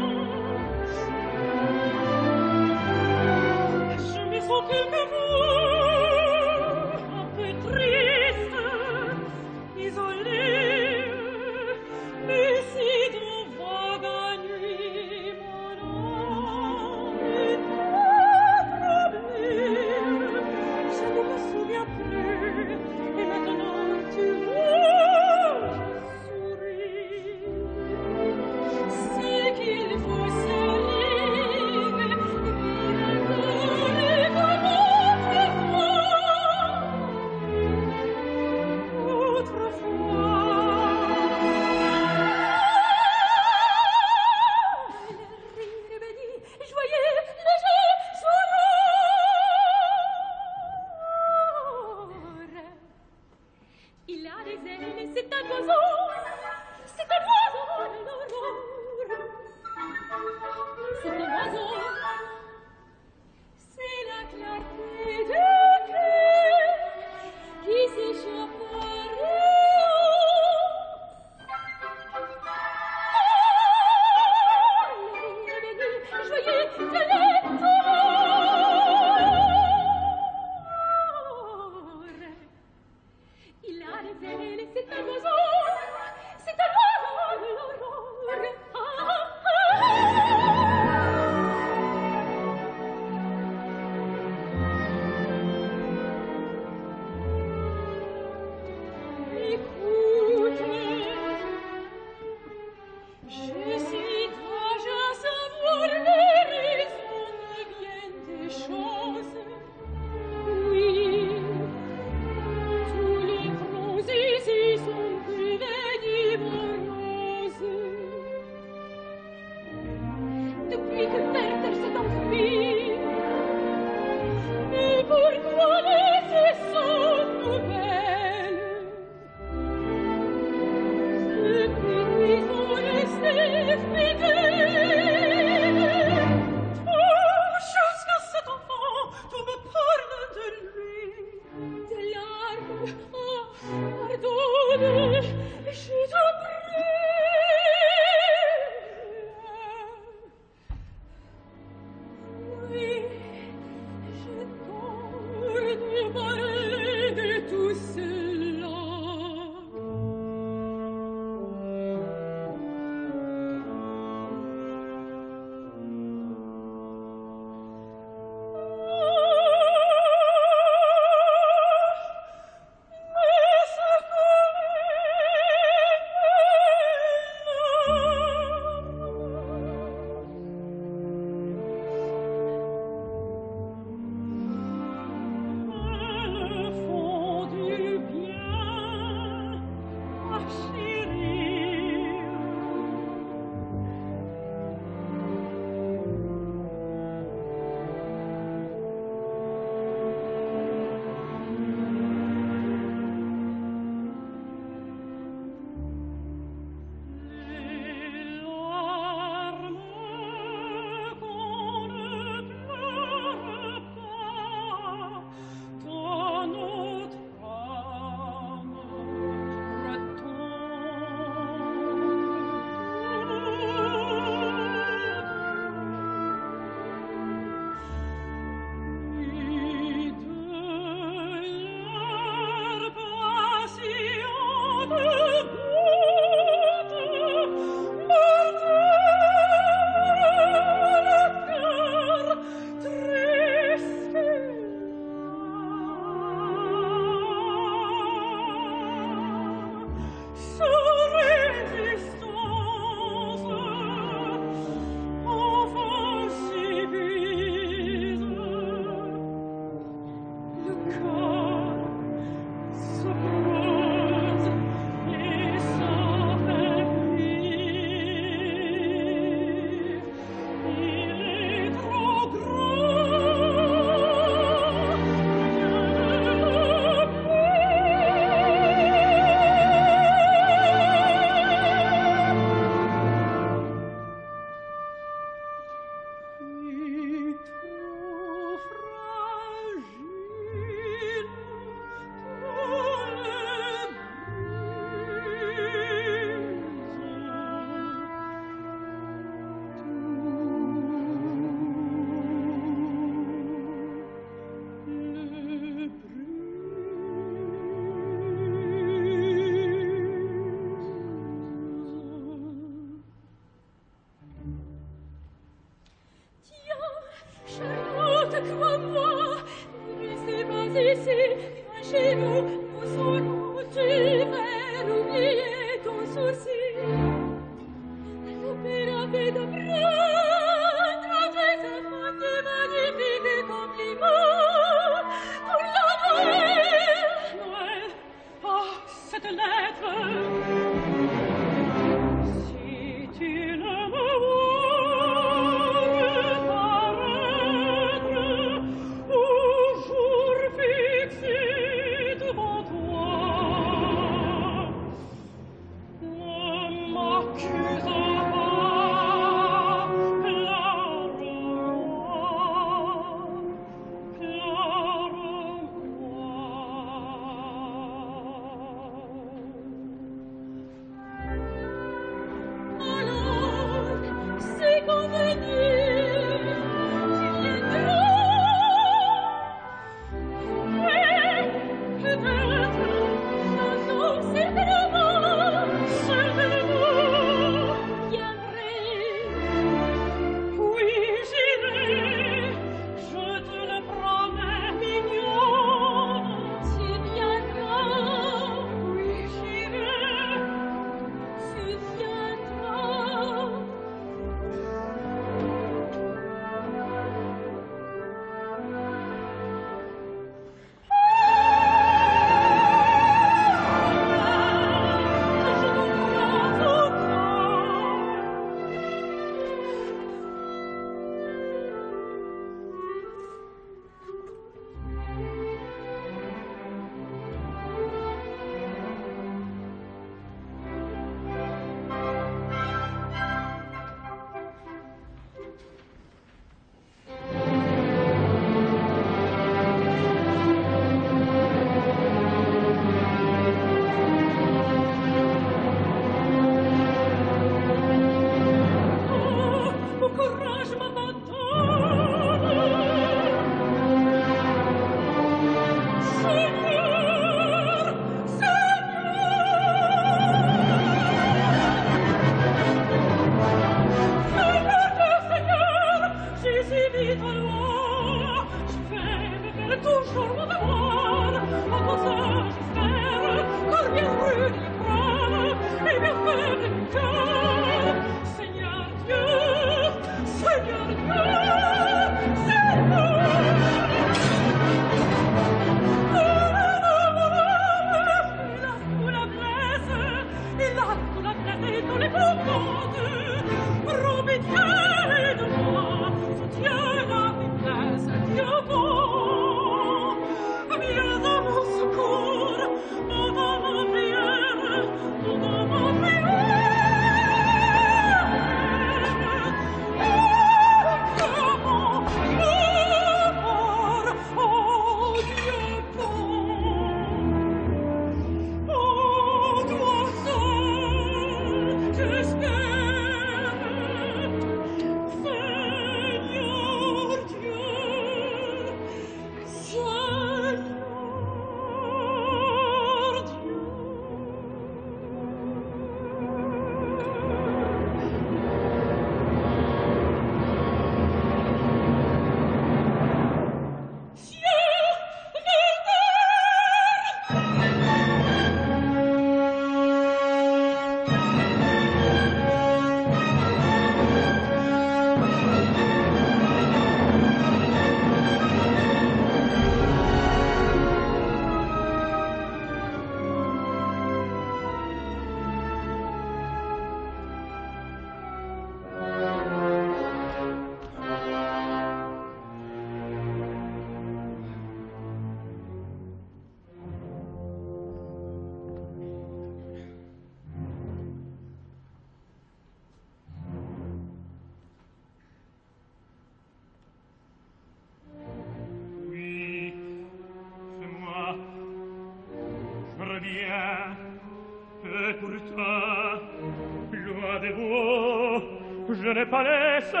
Je n'ai pas laissé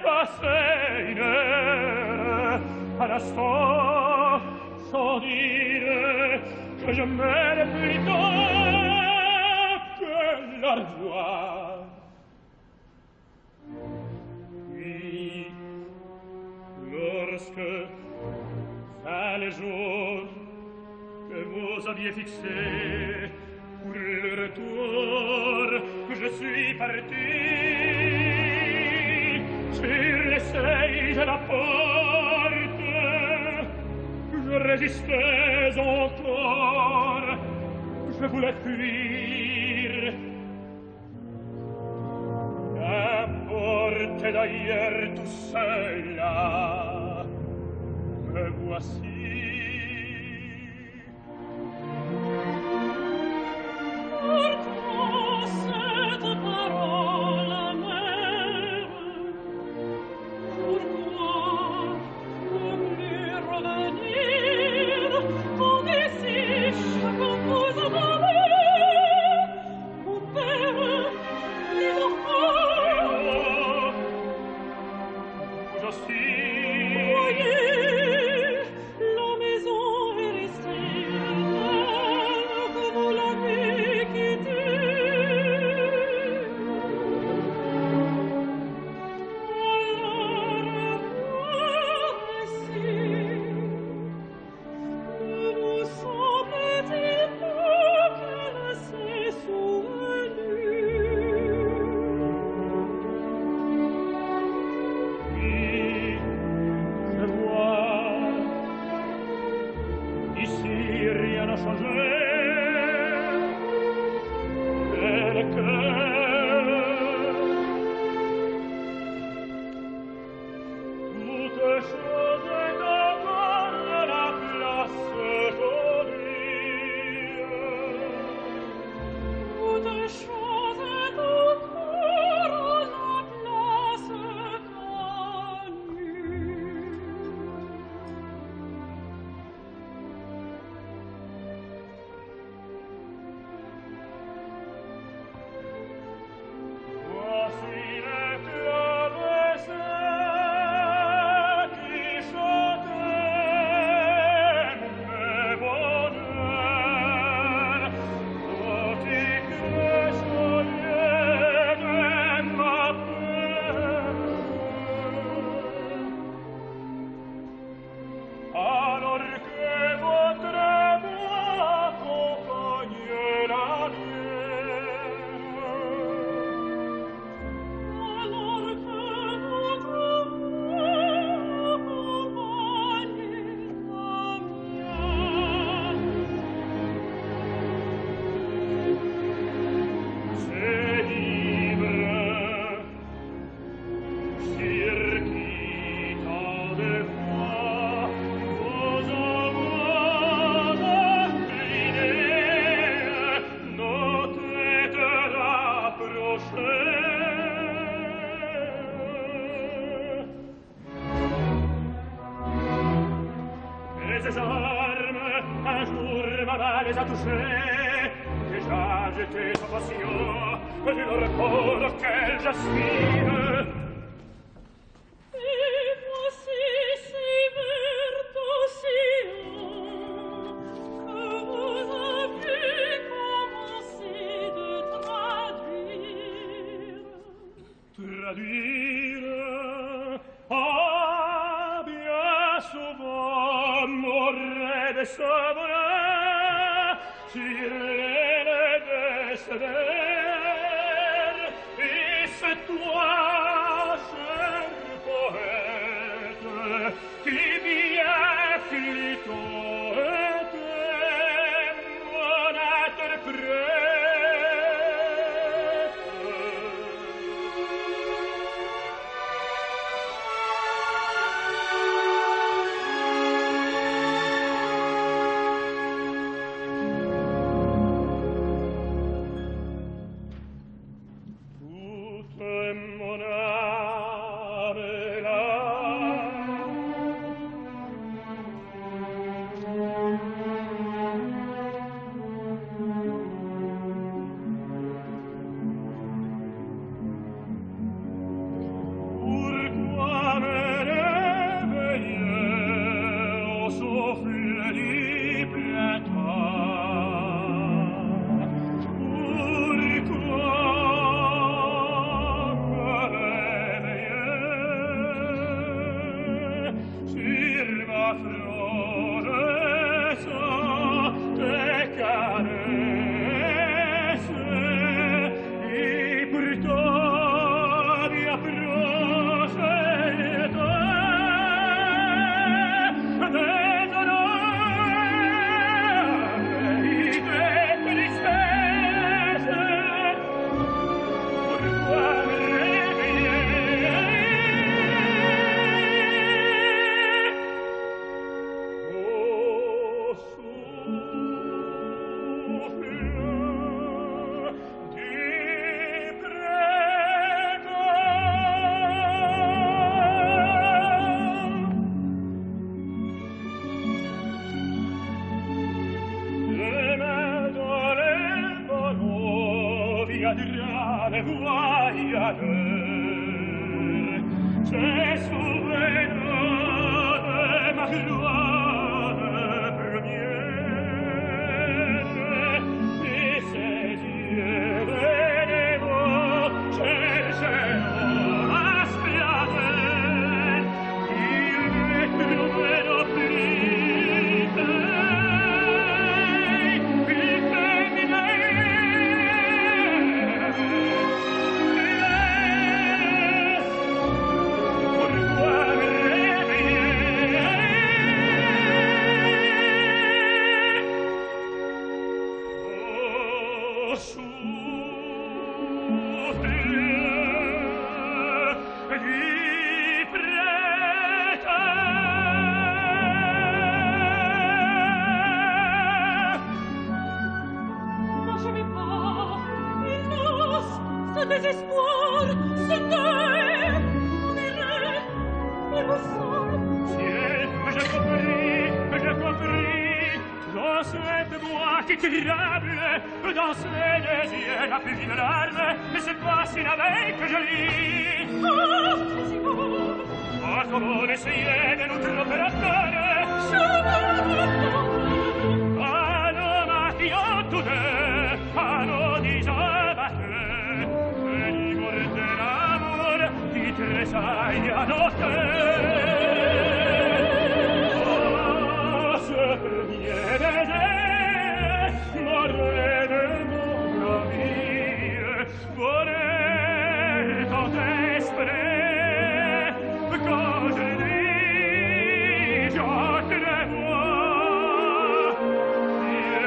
passer une heure à l'instant sans dire que je m'aime plutôt que la revoir. Puis, lorsque vint le jour que vous aviez fixé pour le retour, je suis parti sur les seuils de la porte. Je résistais encore, je voulais fuir hier tout seul là, me voici. Pourquoi cette parole amère? Pourquoi ne plus revenir? Quand d'ici chacun vous abandonne, mon père, les enfants, Je suis. voyez, la maison est restée telle que vous l'avez quittée. Alors voici, ne vous semble-t-il pas qu'elle s'est souvenue? Oui, je vois. Ici, rien n'a changé. Et le cœur, toute chose est encore à la place aujourd'hui. Toute chose est encore à la place connue. Voici les clavecins qui chantaient le bonheur, nautique et joyeux de ma peur. Alors que votre voix accompagne la mienne, Alors que votre voix accompagne la mienne, ces livres sur qui tant de fois vos envois inclinés, nos têtes rapprochées. Et ces armes, un jour ma main les a touchées. Déjà j'étais sans passion, mais une repos auquel j'aspire. et voici ces vers d'océan que vous avez commencé de traduire. Traduire, ah, bien souvent mon rêve s'ouvre sur les décès. Et c'est toi, cher poète, qui viens flûter mon interprète. Toute mon âme est là, adorable voyageur, j'ai souvenir de ma gloire première, et ses yeux bénévoles chercheront ma splendeur, ils me trouveront plus belle, plus féminin. Pourquoi me réveiller? Oh, souffle, vie prête. Non, je vais pas. Hélas, ce désespoir, ce deuil, on irait, il me semble. Ciel, j'ai compris, dans cette voix qui tremble, dans ces deux yeux la plus vive larme, mais c'est pas si la veille que je lis. Ah, si bon, Ah, comment essayer de nous tromper la terre? je veux Ah, non, ma fille, en tout deux, ah, non, disabatteur, et l'immortel amour qui tressaille à nos cœurs. Oh, ce premier baiser, m'aurait de mon promis, bonheur ton esprit, quand je dis, j'entre moi, il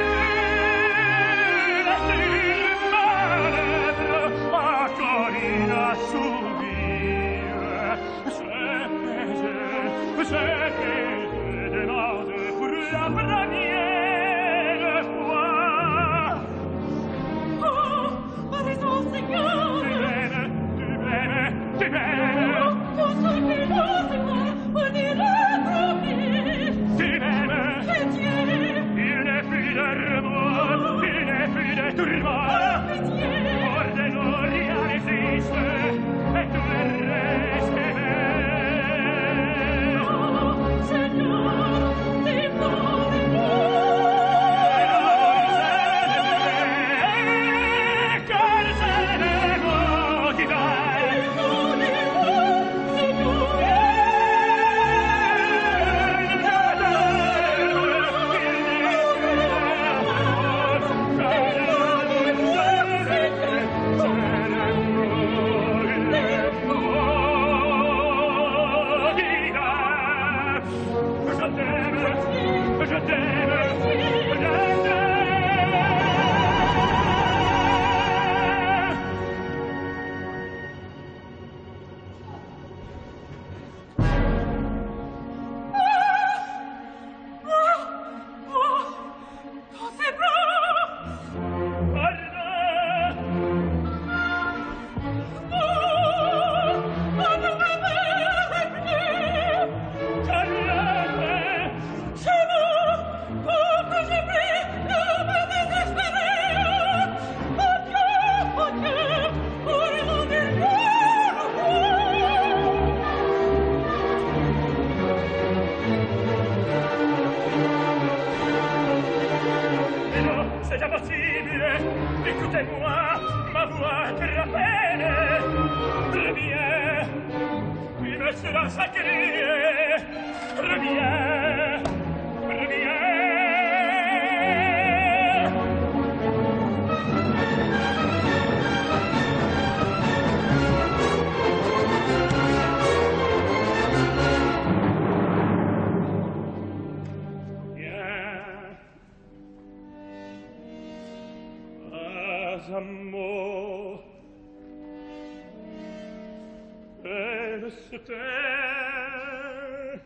brûle sur ma lèvre, encore inassouvi. C'est que je demande pour la première fois. Oh, a raison, Seigneur. Tu m'aimes, tu m'aimes, tu m'aimes. Tout ce qui nous sépare, on irait promis. Tu m'aimes. Pitié, Il n'est plus de remords, il n'est plus de tourments. pitié. Hors de nous, rien n'existe, et tout le reste est vain. Oh, Seigneur, dévorez-moi. Car c'est le mot qui vaille. Dévorez-moi, Seigneur. Je t'aime, je t'aime. Dans ses bras. Pardon. Oh, on ne me verrait plus. Charlotte. Chez vous, pour que je prie, ne me désespérez. Adieu, adieu, pour mon dernier Mais non, c'est impossible. Écoutez-moi, ma voix te rappelle. Reviens, il me sera sacré. Reviens, reviens. Viens. Pas un mot. Elle se tait.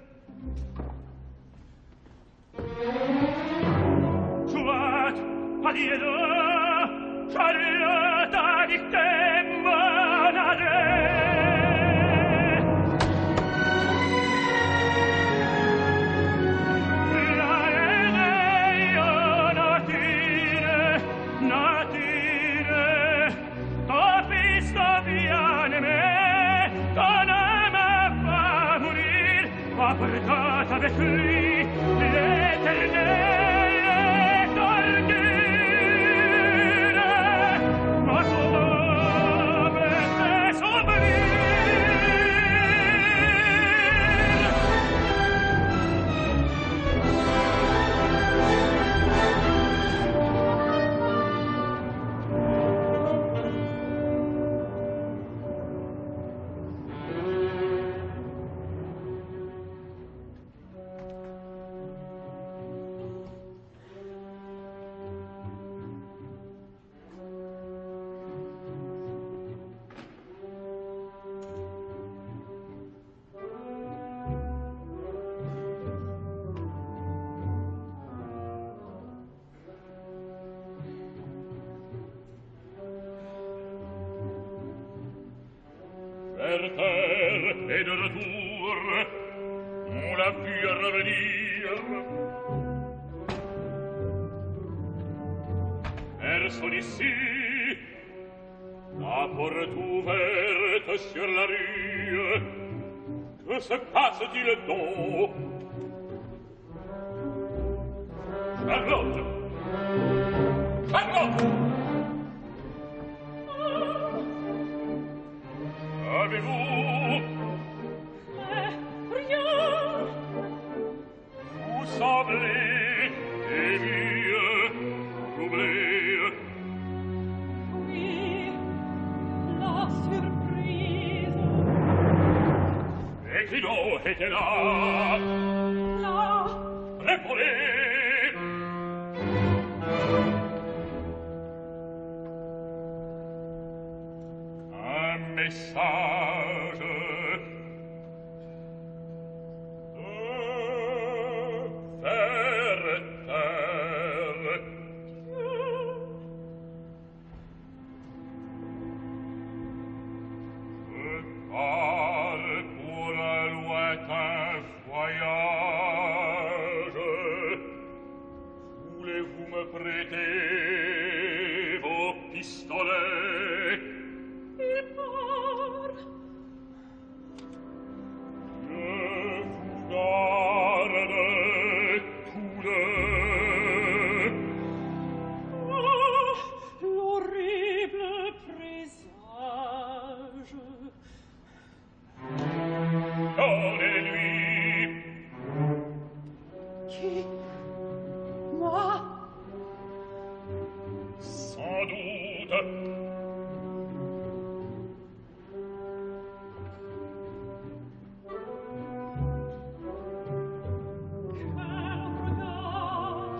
Soit, adieu, Charlotte, dicté mon adresse. La haine, natire, natire, avec lui l'éternelle calcule, ma son âme est sublime. Per terre et de retour, on l'a pu revenir. Personne ici, la porte ouverte sur la rue. Que se passe-t-il donc? Charlotte! Charlotte! Avez-vous? Rien. Vous semblez ému, troublé. Oui, la surprise. Et qui donc était là? Là. Répondez! Un message de terre. Je pars pour un lointain voyage. Voulez-vous me prêter vos pistolets? Il part. Je vous garde tous deux. Oh, l'horrible présage. Donnez-lui. Qui? Moi? Sans doute. Quel regard.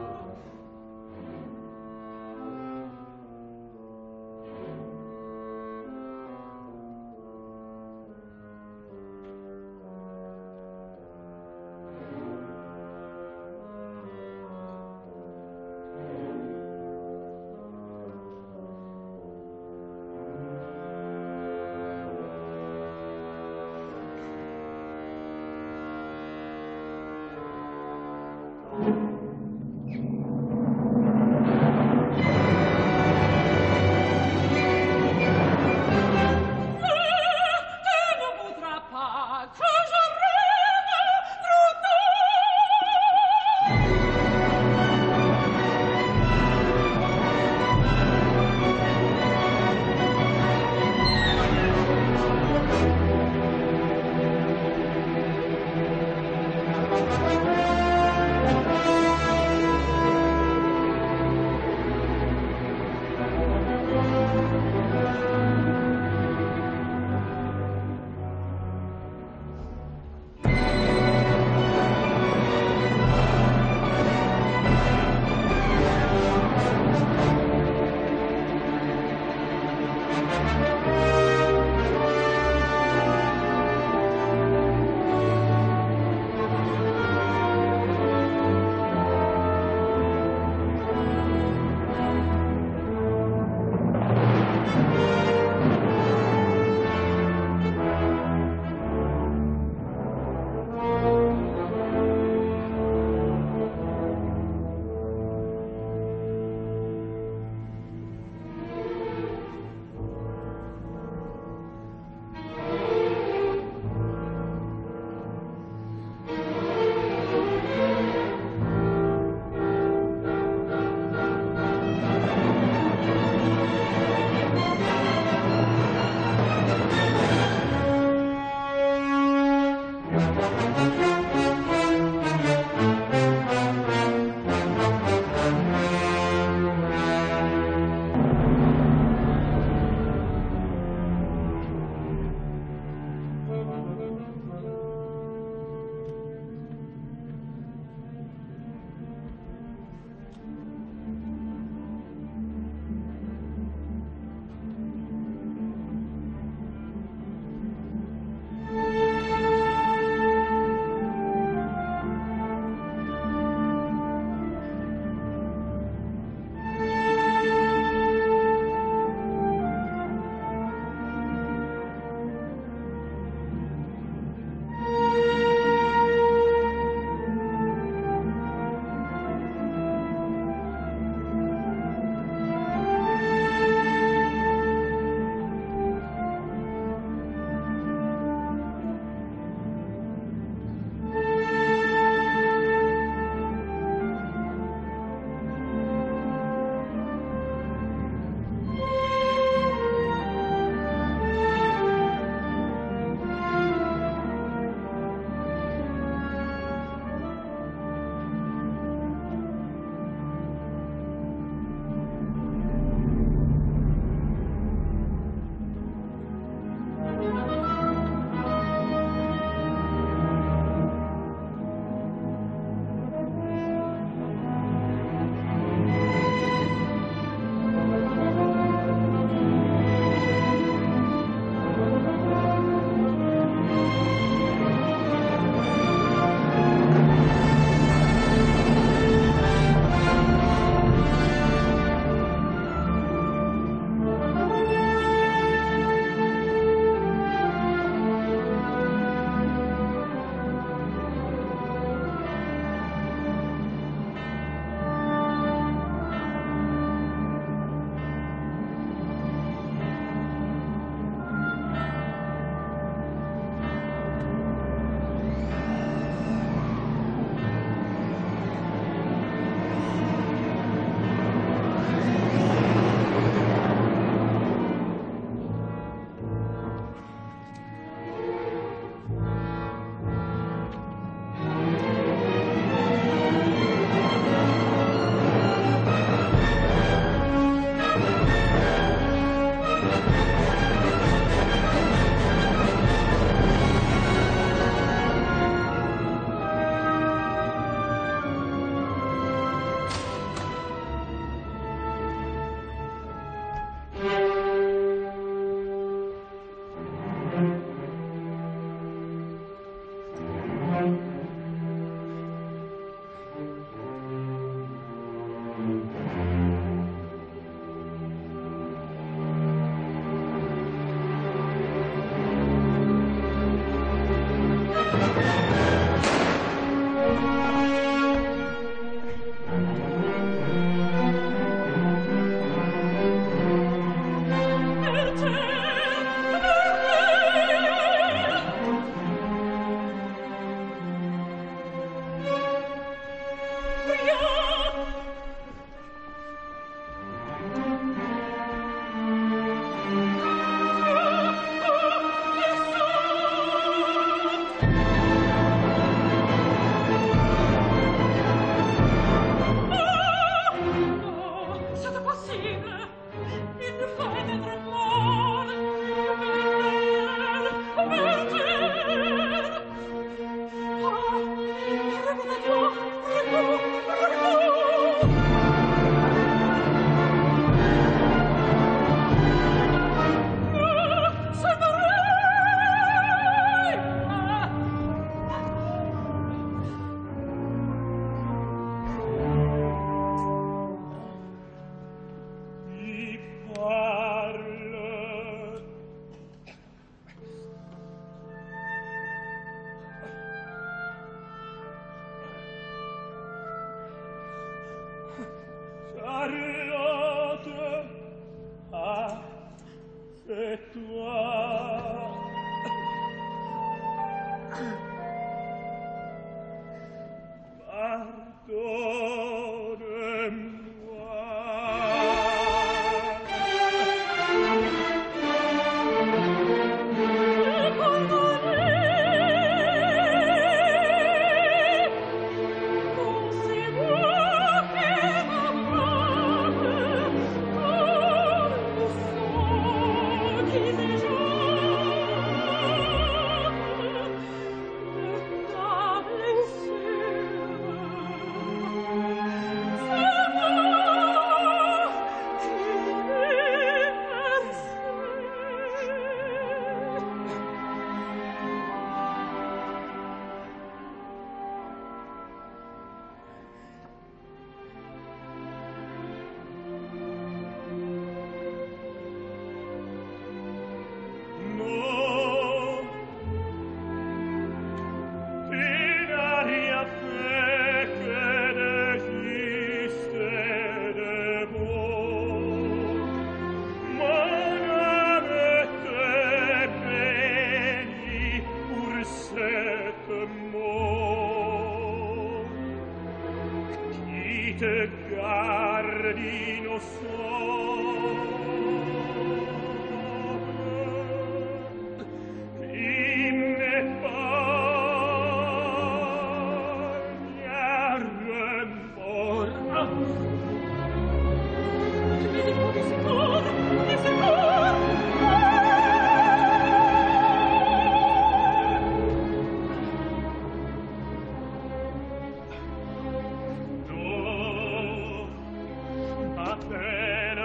a te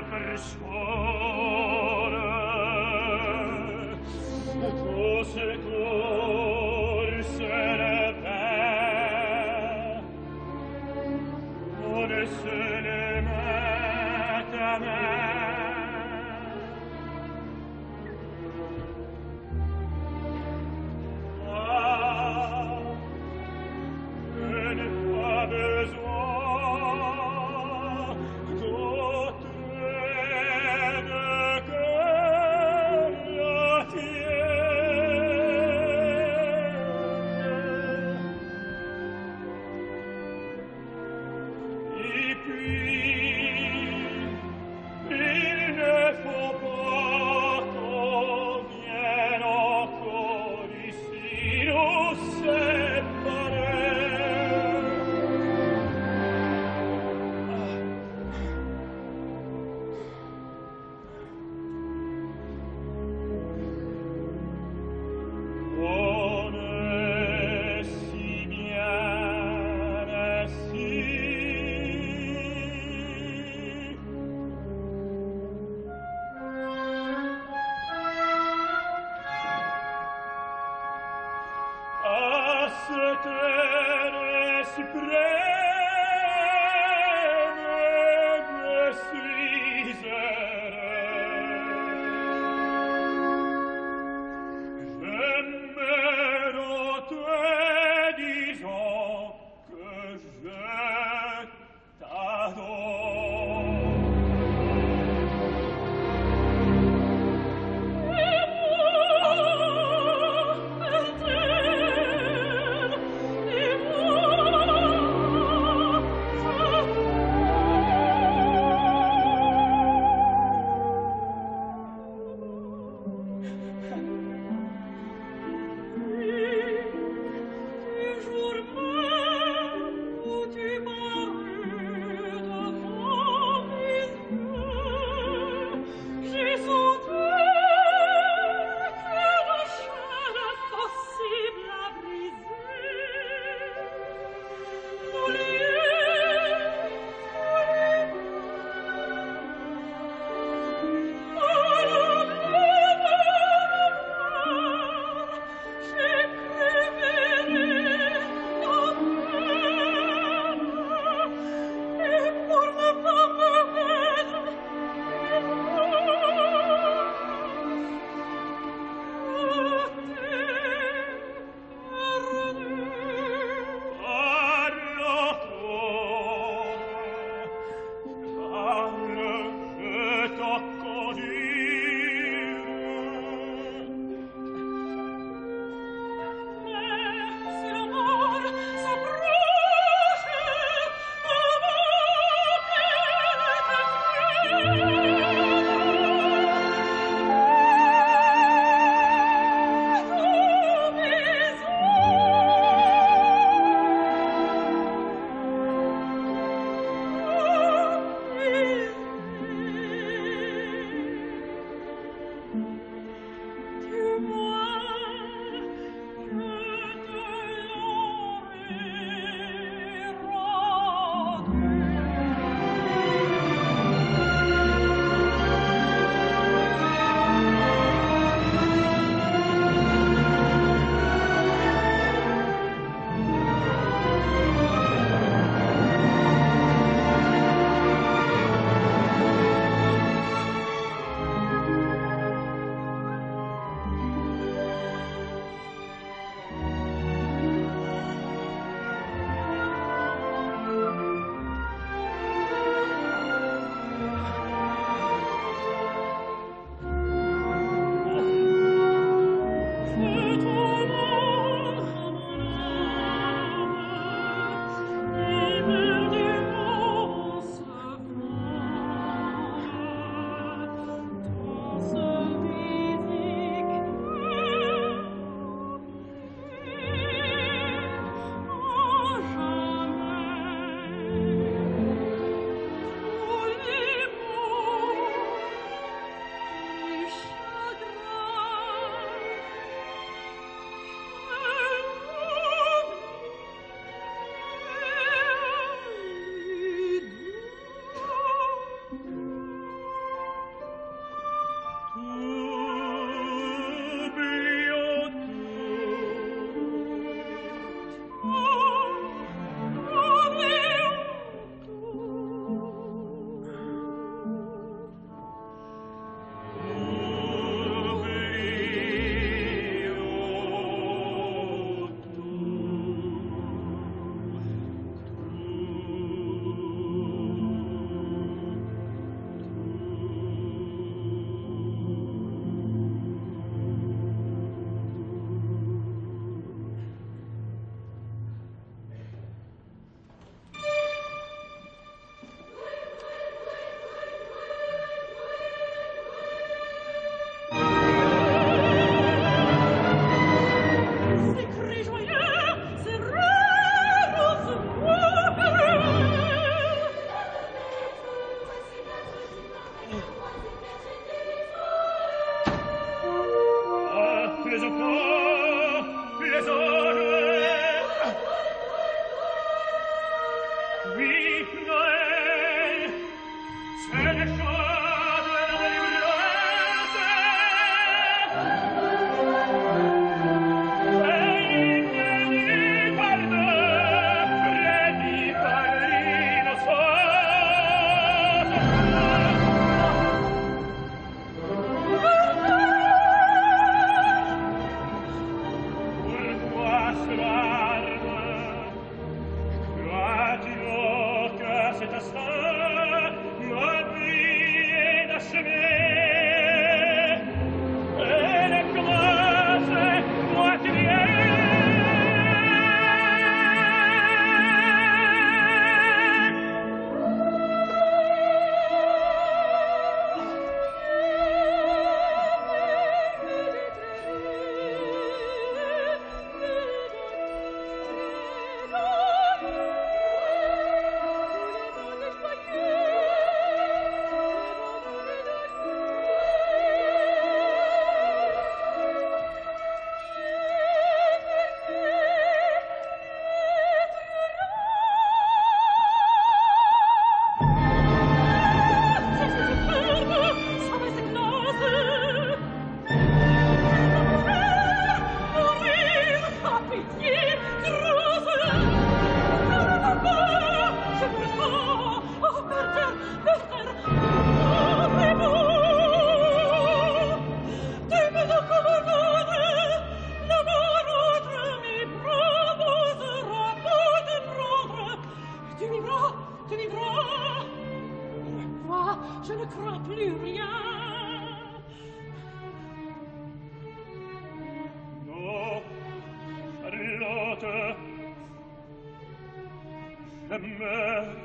meurt.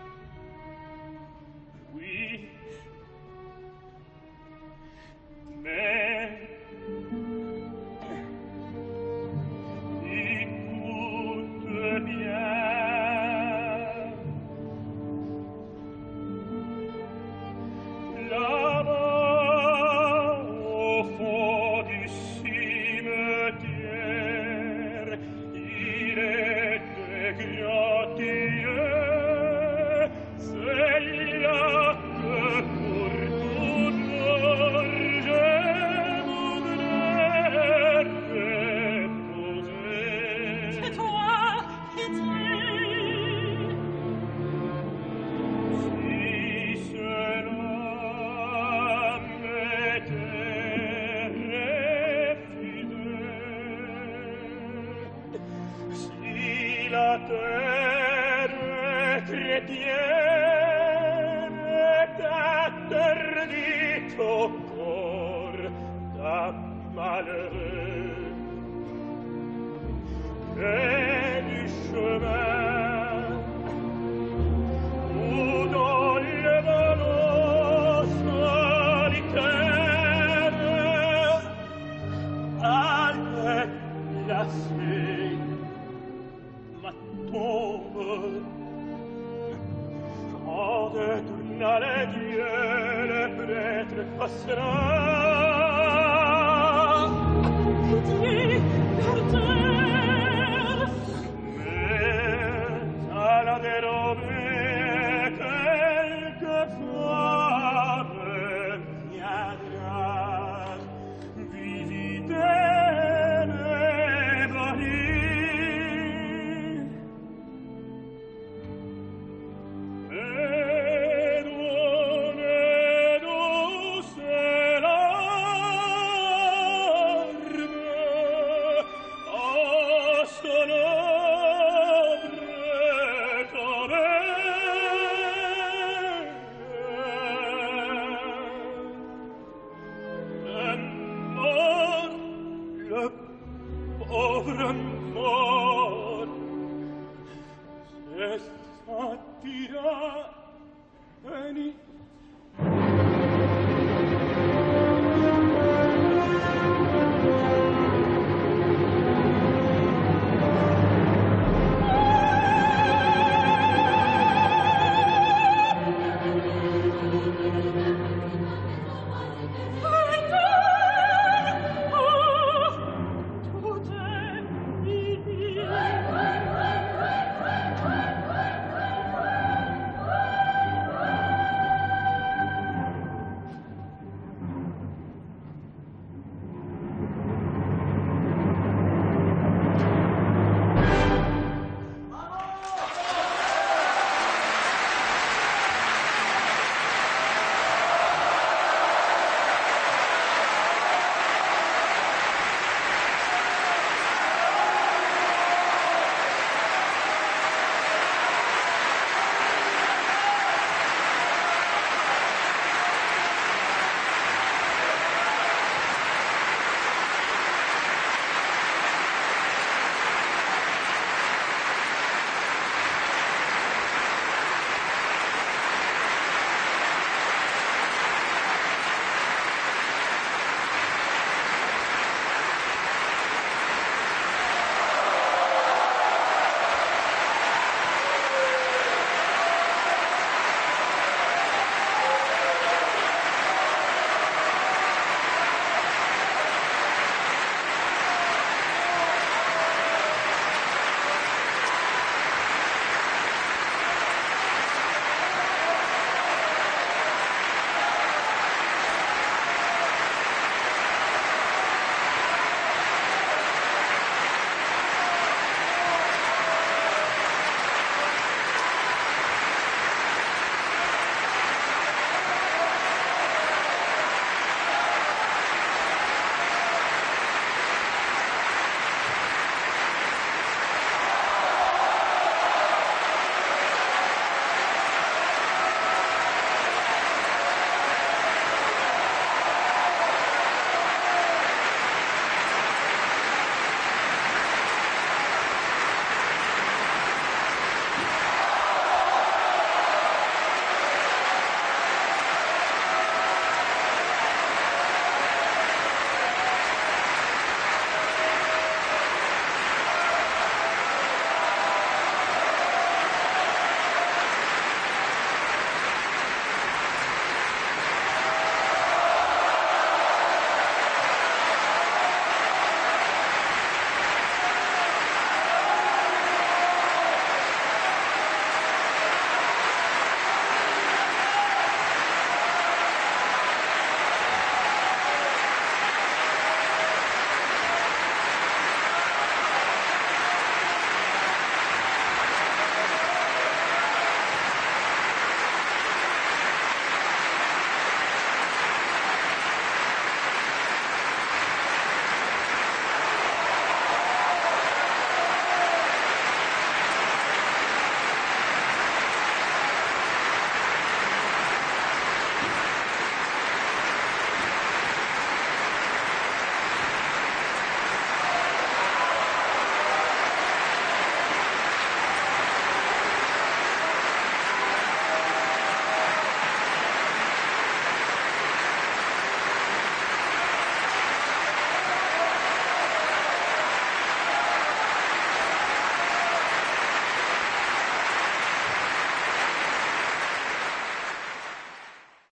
Oui. Mais écoute bien. Là-bas, au fond du cimetière, il est dégratié. C'est là que pour toujours je voudrais reposer. C'est toi qui dis. Si cela m'était refusé, si la terre chrétienne est interdite au corps d'un malheureux, et du chemin ou dans le ballon solitaire, allait lasser ma tombe. Quand détourna les dieux, le prêtre passera. Pitié, par terre. Mais à la dérobée, quelquefois reviendra visiter les balies. Et douce larme à son ombre tombée. Le pauvre mort se sentira béni.